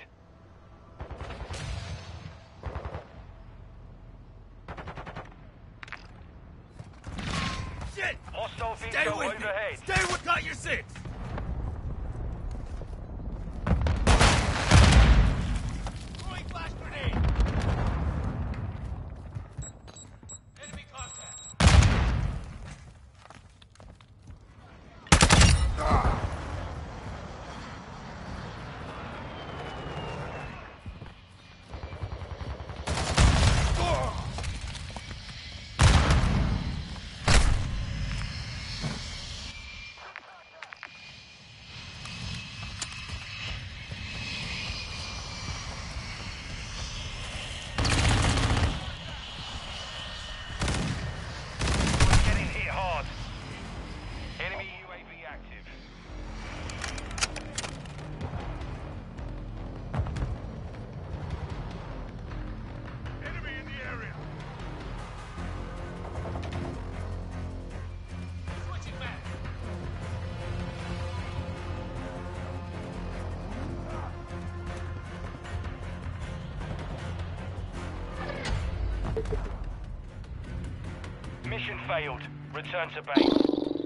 Shit. Hostile Stay vehicle with me. overhead. Stay with. Got your six. Throwing flash grenade. Enemy contact. Mission failed. Return to base.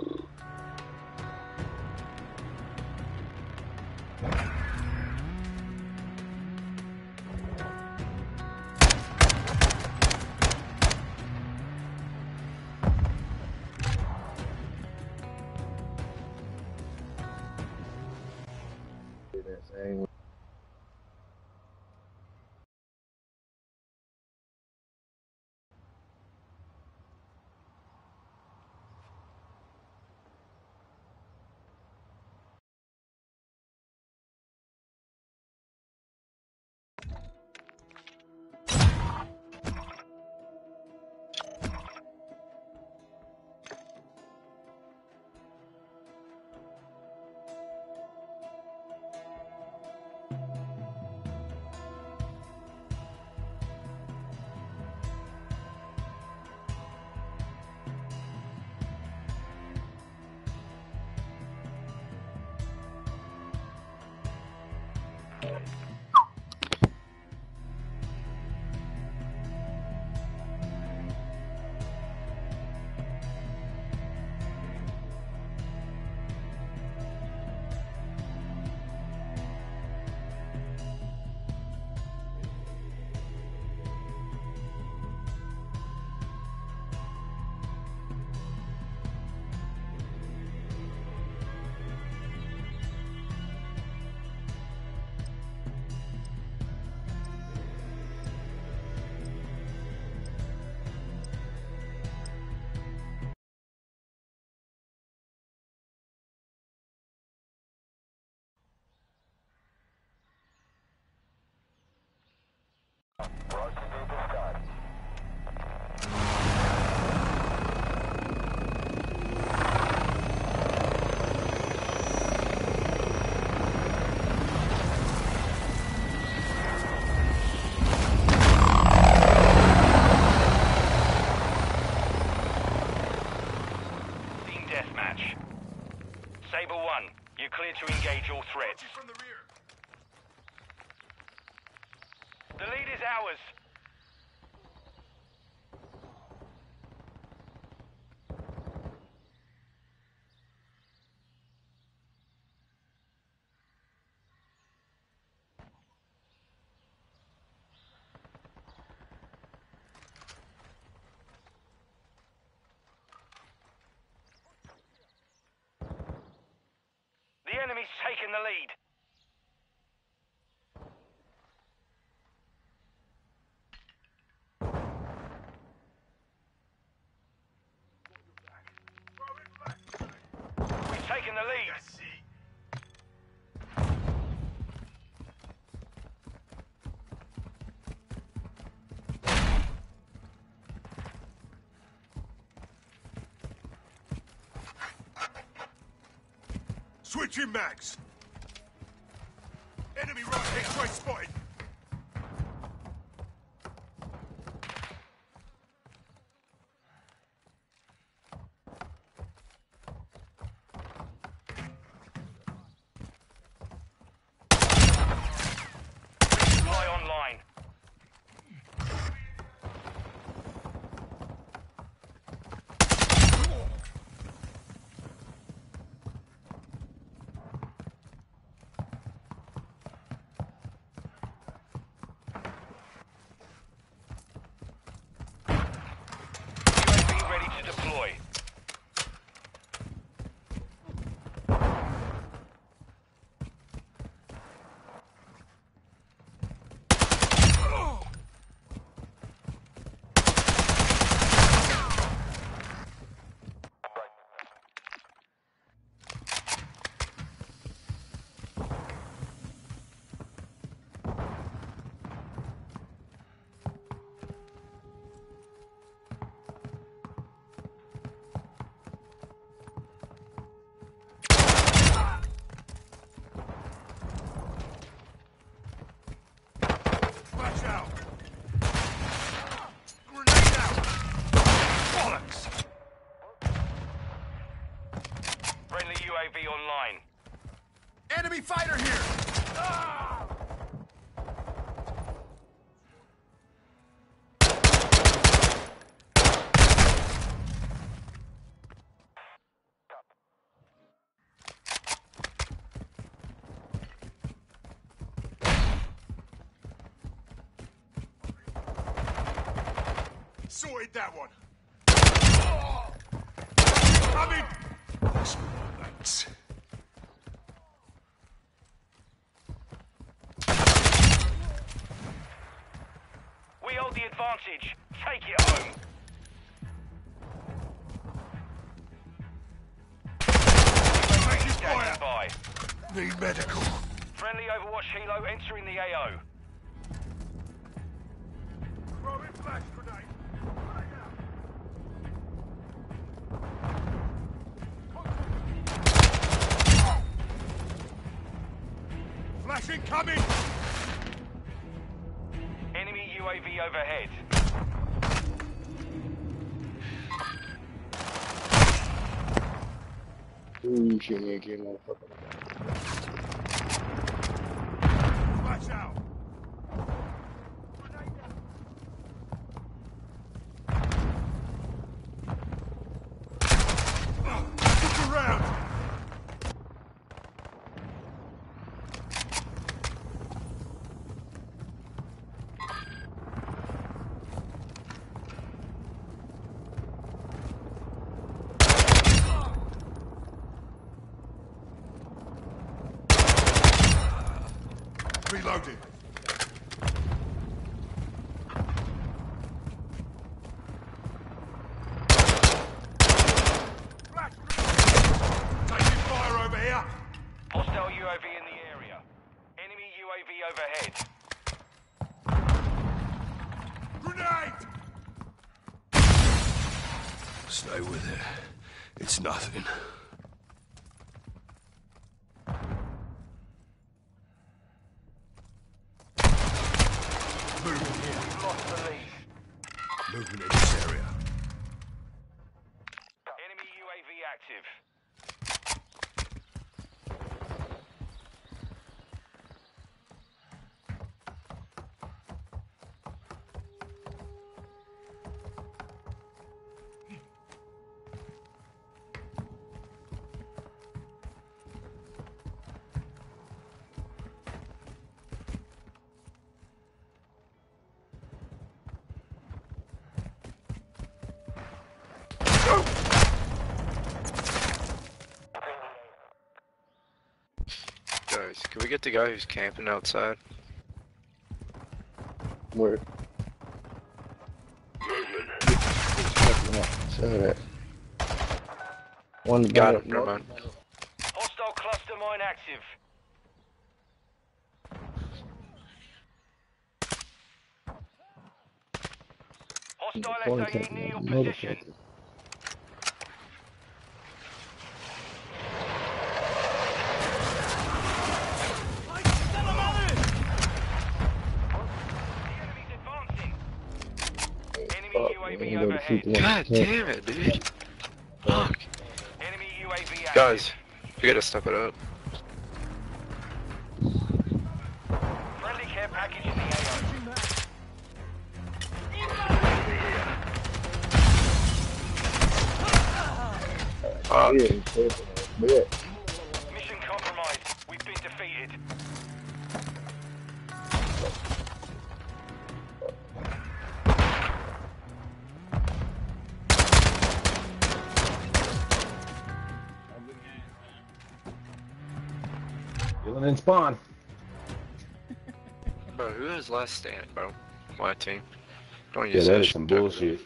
Saber one, you're clear to engage all threats. From the rear. The lead is ours. The enemy's taken the lead. We've taken the lead. Switching mags. Enemy right X-ray spotted. Fly online. Ready to deploy. Flash out. Grenade out. Bollocks. Friendly U A V online. Enemy fighter here. Ah! Sorted that one. Coming! Thanks. We hold the advantage. Take it home. Standing by. Need medical. Friendly Overwatch helo entering the A O. Throwing flash grenade. Flash incoming! Enemy U A V overhead. Ooh, shit, yeah, get motherfucker. Flash out! Look around! Reloading. Flash! Taking fire over here. Hostile U A V in the area. Enemy U A V overhead. Grenade! Stay with it. It's nothing. Moving here. Lost the lead. Moving in this area. Enemy U A V active. Guys, can we get the guy who's camping outside? Where? So that. One Got him, never mind. Hostile cluster mine active. Hostile S A E near your position. God damn it, dude. Fuck. Enemy U A V active. Guys, we gotta step it up. Friendly care package in the A O. Yeah. Mission compromised. We've been defeated. Feeling in spawn. Bro, who has last stand, bro? My team. Don't Yeah, use that that is shit. some bullshit.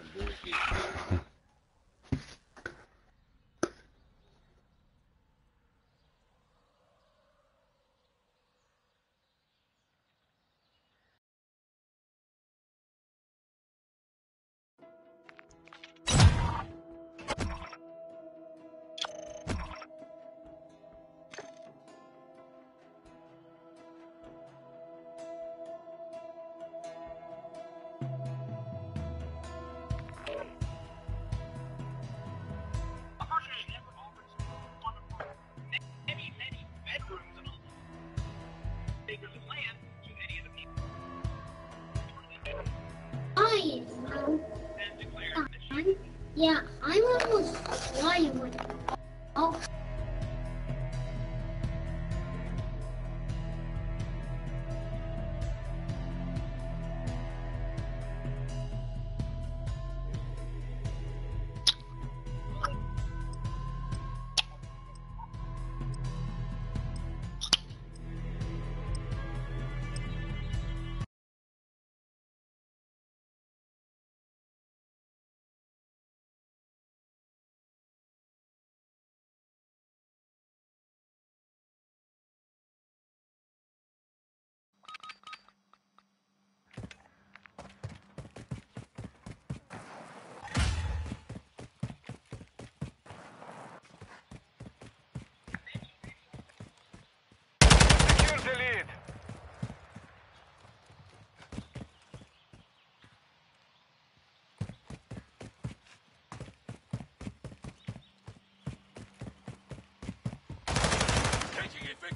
I know. Um, yeah, I'm almost flying with it. Oh.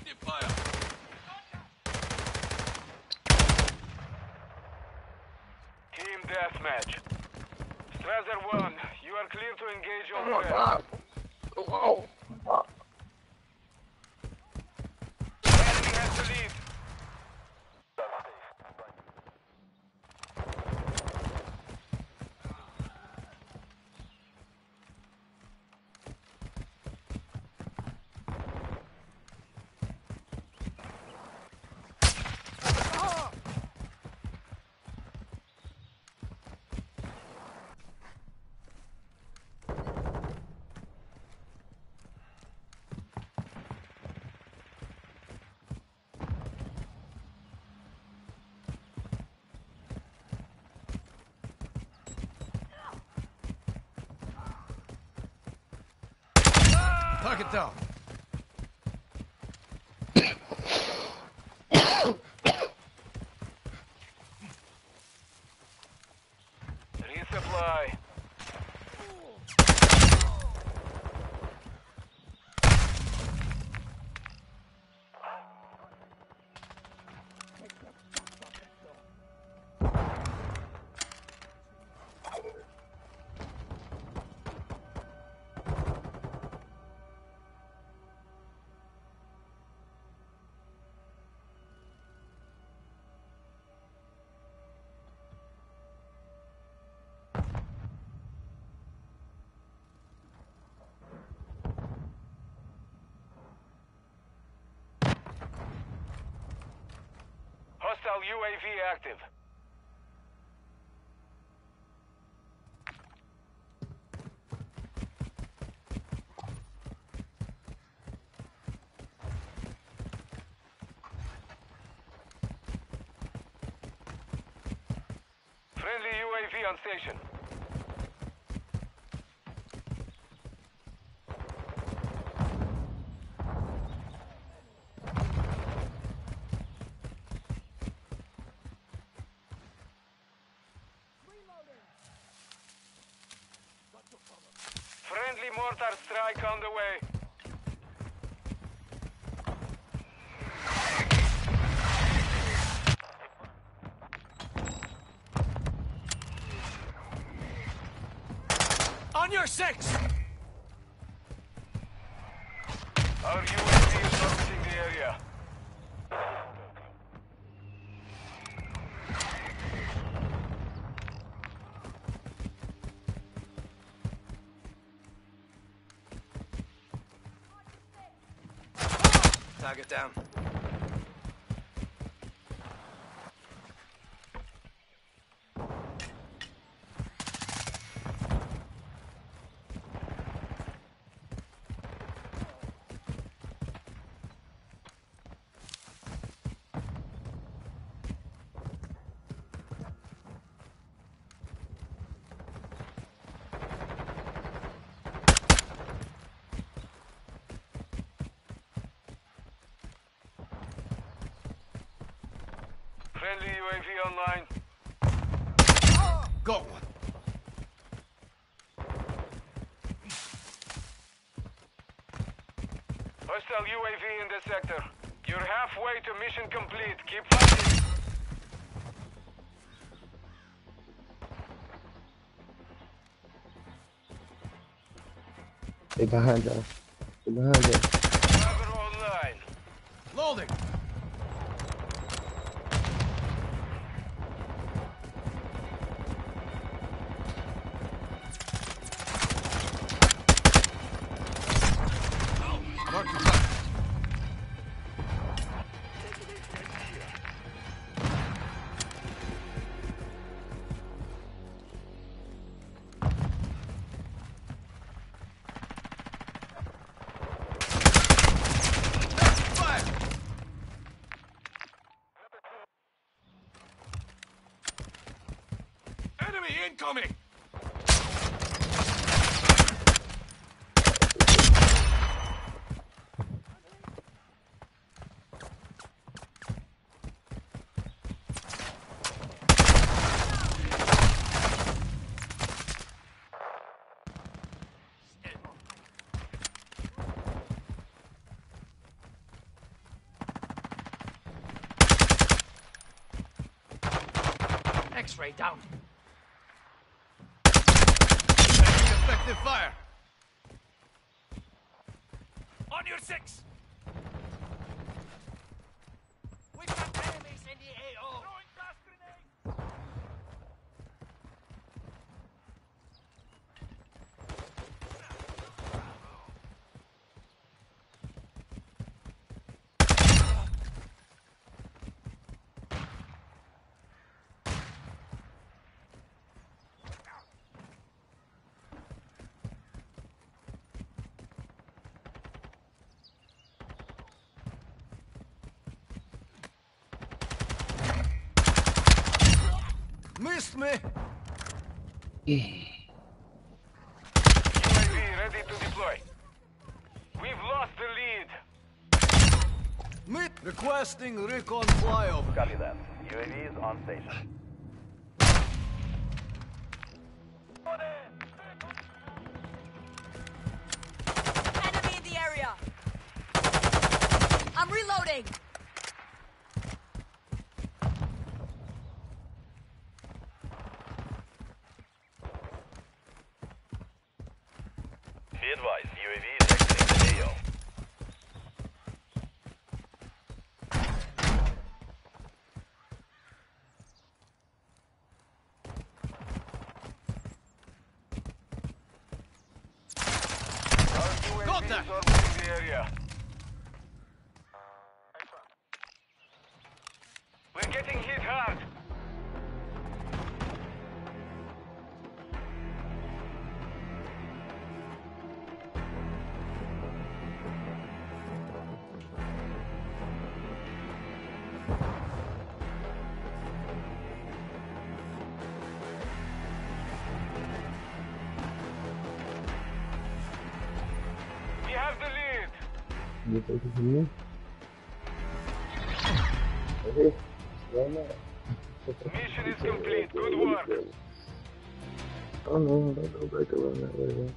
Taking fire. Team deathmatch. Strasser one, you are clear to engage your Oh my threat. God. Oh, oh. Enemy has to leave. Target down. Resupply. Hostile U A V active. Friendly U A V on station. Friendly mortar strike on the way. On your six! Our U A V is orbiting the area. Target down. Friendly U A V online. Got one. Hostile U A V in the sector. You're halfway to mission complete. Keep fighting. They behind us. They behind us. Cover online. Loading. Mark the target. Fire! Enemy incoming! X-ray down. Taking effective fire. On your six. We've got enemies in the A O. Throwing gas grenade. Missed me. U A V ready to deploy. We've lost the lead. Mid requesting recon flyover. Copy that. U A V is on station. Enemy in the area. I'm reloading. Be advised, U A V is exiting the A O. Our U A V is orbiting the area. We're getting hit hard. We have the lead. You take it from me? Okay. Why not? Mission is complete. Good work. Oh no, don't go back around that way, man.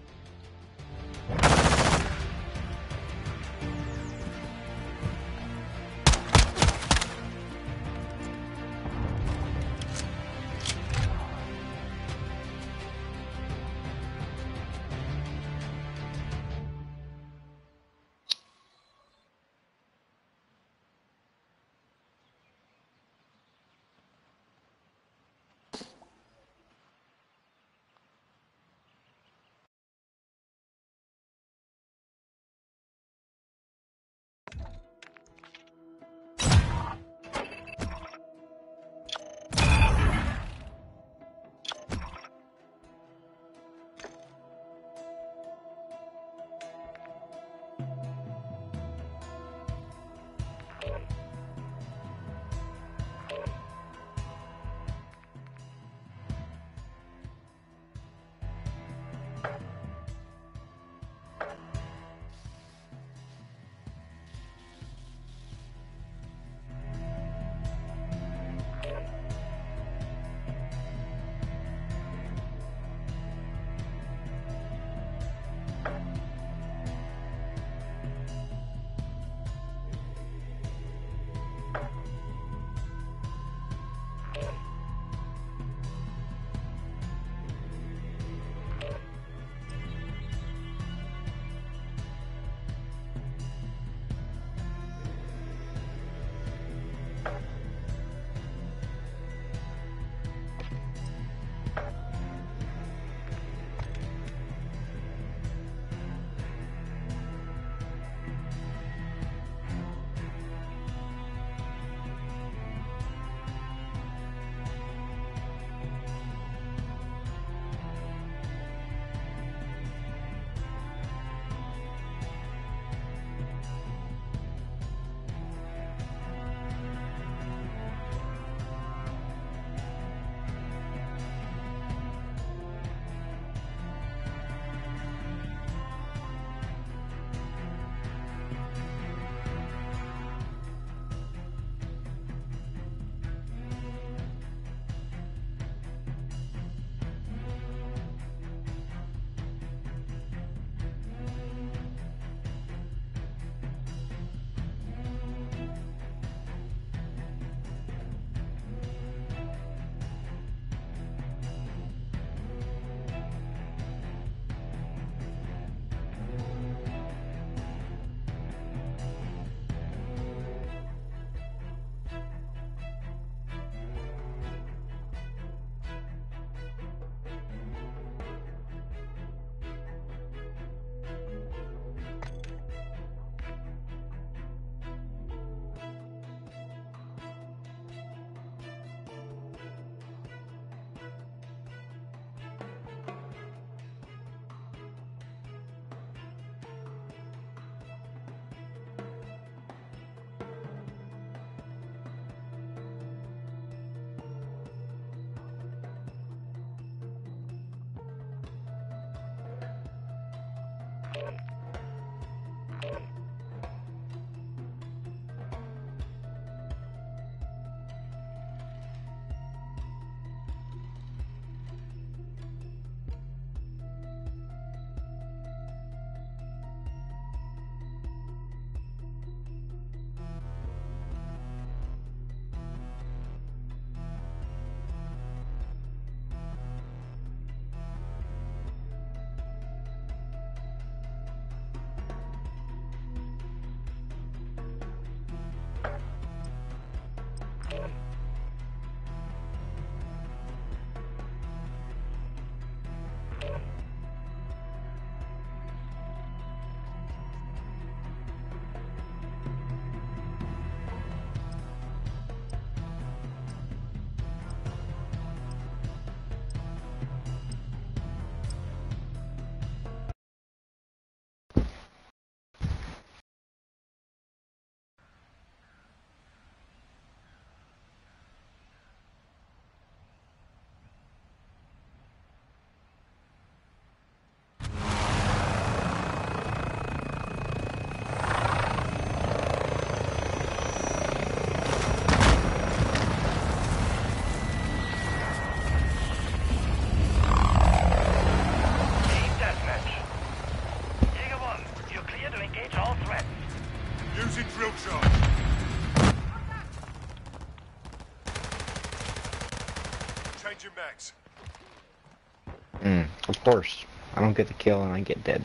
Mm, of course. I don't get the kill and I get dead.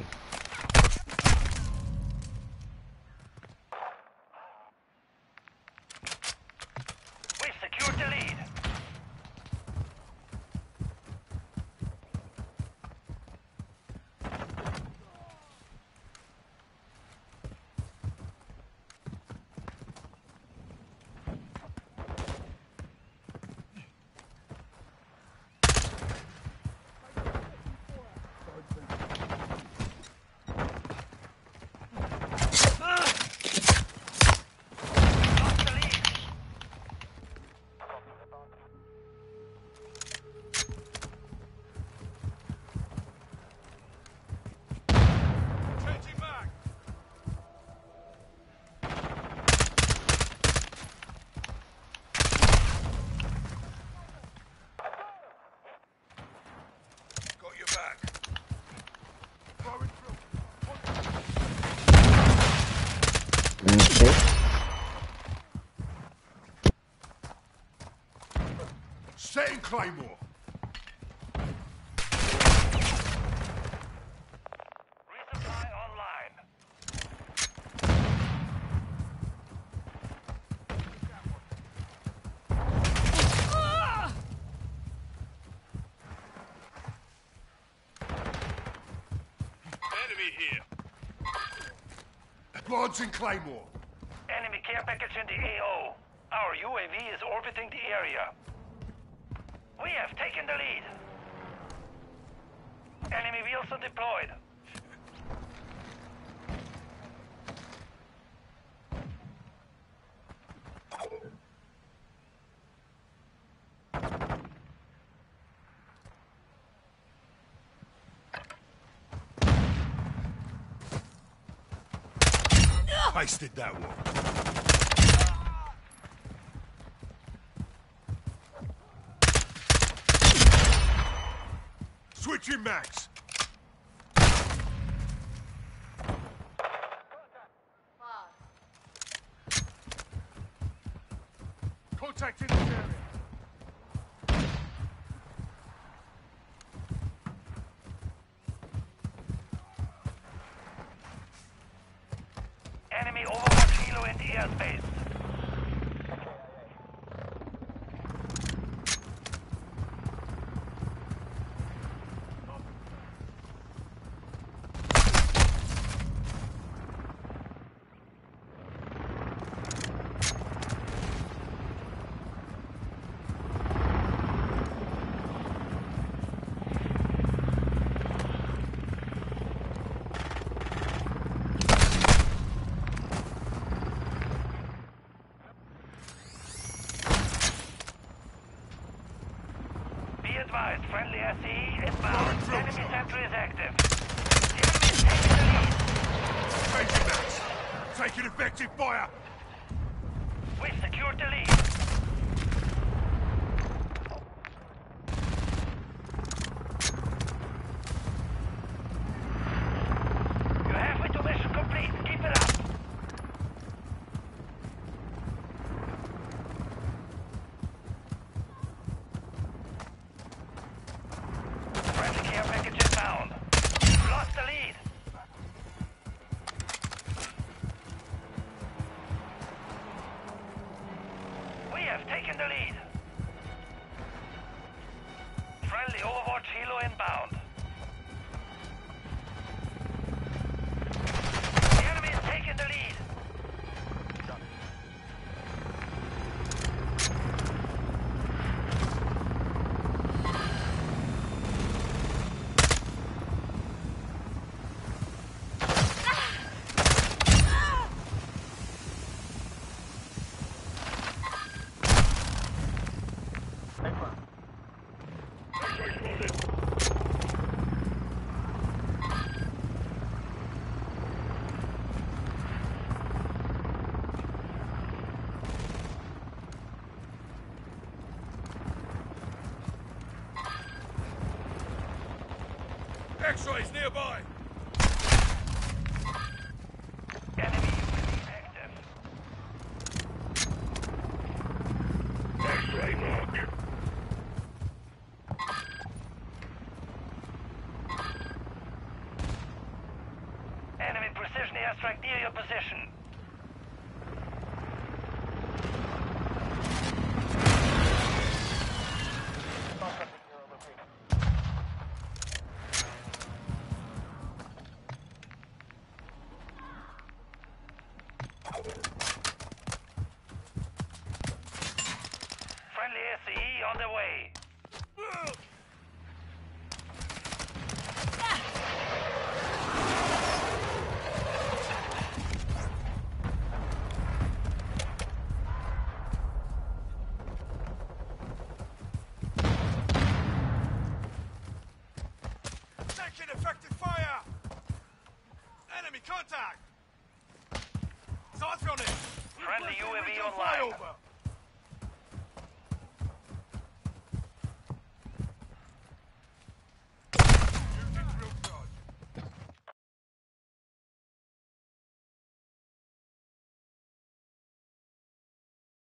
We've secured the lead. Setting Claymore. Resupply online. Enemy here. Guards in Claymore. Enemy care package in the A O. Our U A V is orbiting the area. We have taken the lead. Enemy wheels are deployed. Pasted that one. Switching max. Contact in this area. Enemy over one kilo in the airspace. Advised, friendly S E E is bound. Enemy sentry is active. The enemy is taking the lead. Taking max. Taking effective fire. We've secured the lead. You're halfway to mission complete. Keep it up. Friendly care package inbound. You've lost the lead. Friendly Overwatch Helo inbound. The enemy is taking the lead. X-rays nearby. Enemy U A V active. X-ray mark. Enemy precision airstrike near your position. Friendly S C E on the way. Taking effective fire. Enemy contact. Sights on it. Friendly U A V Recon online. flyover.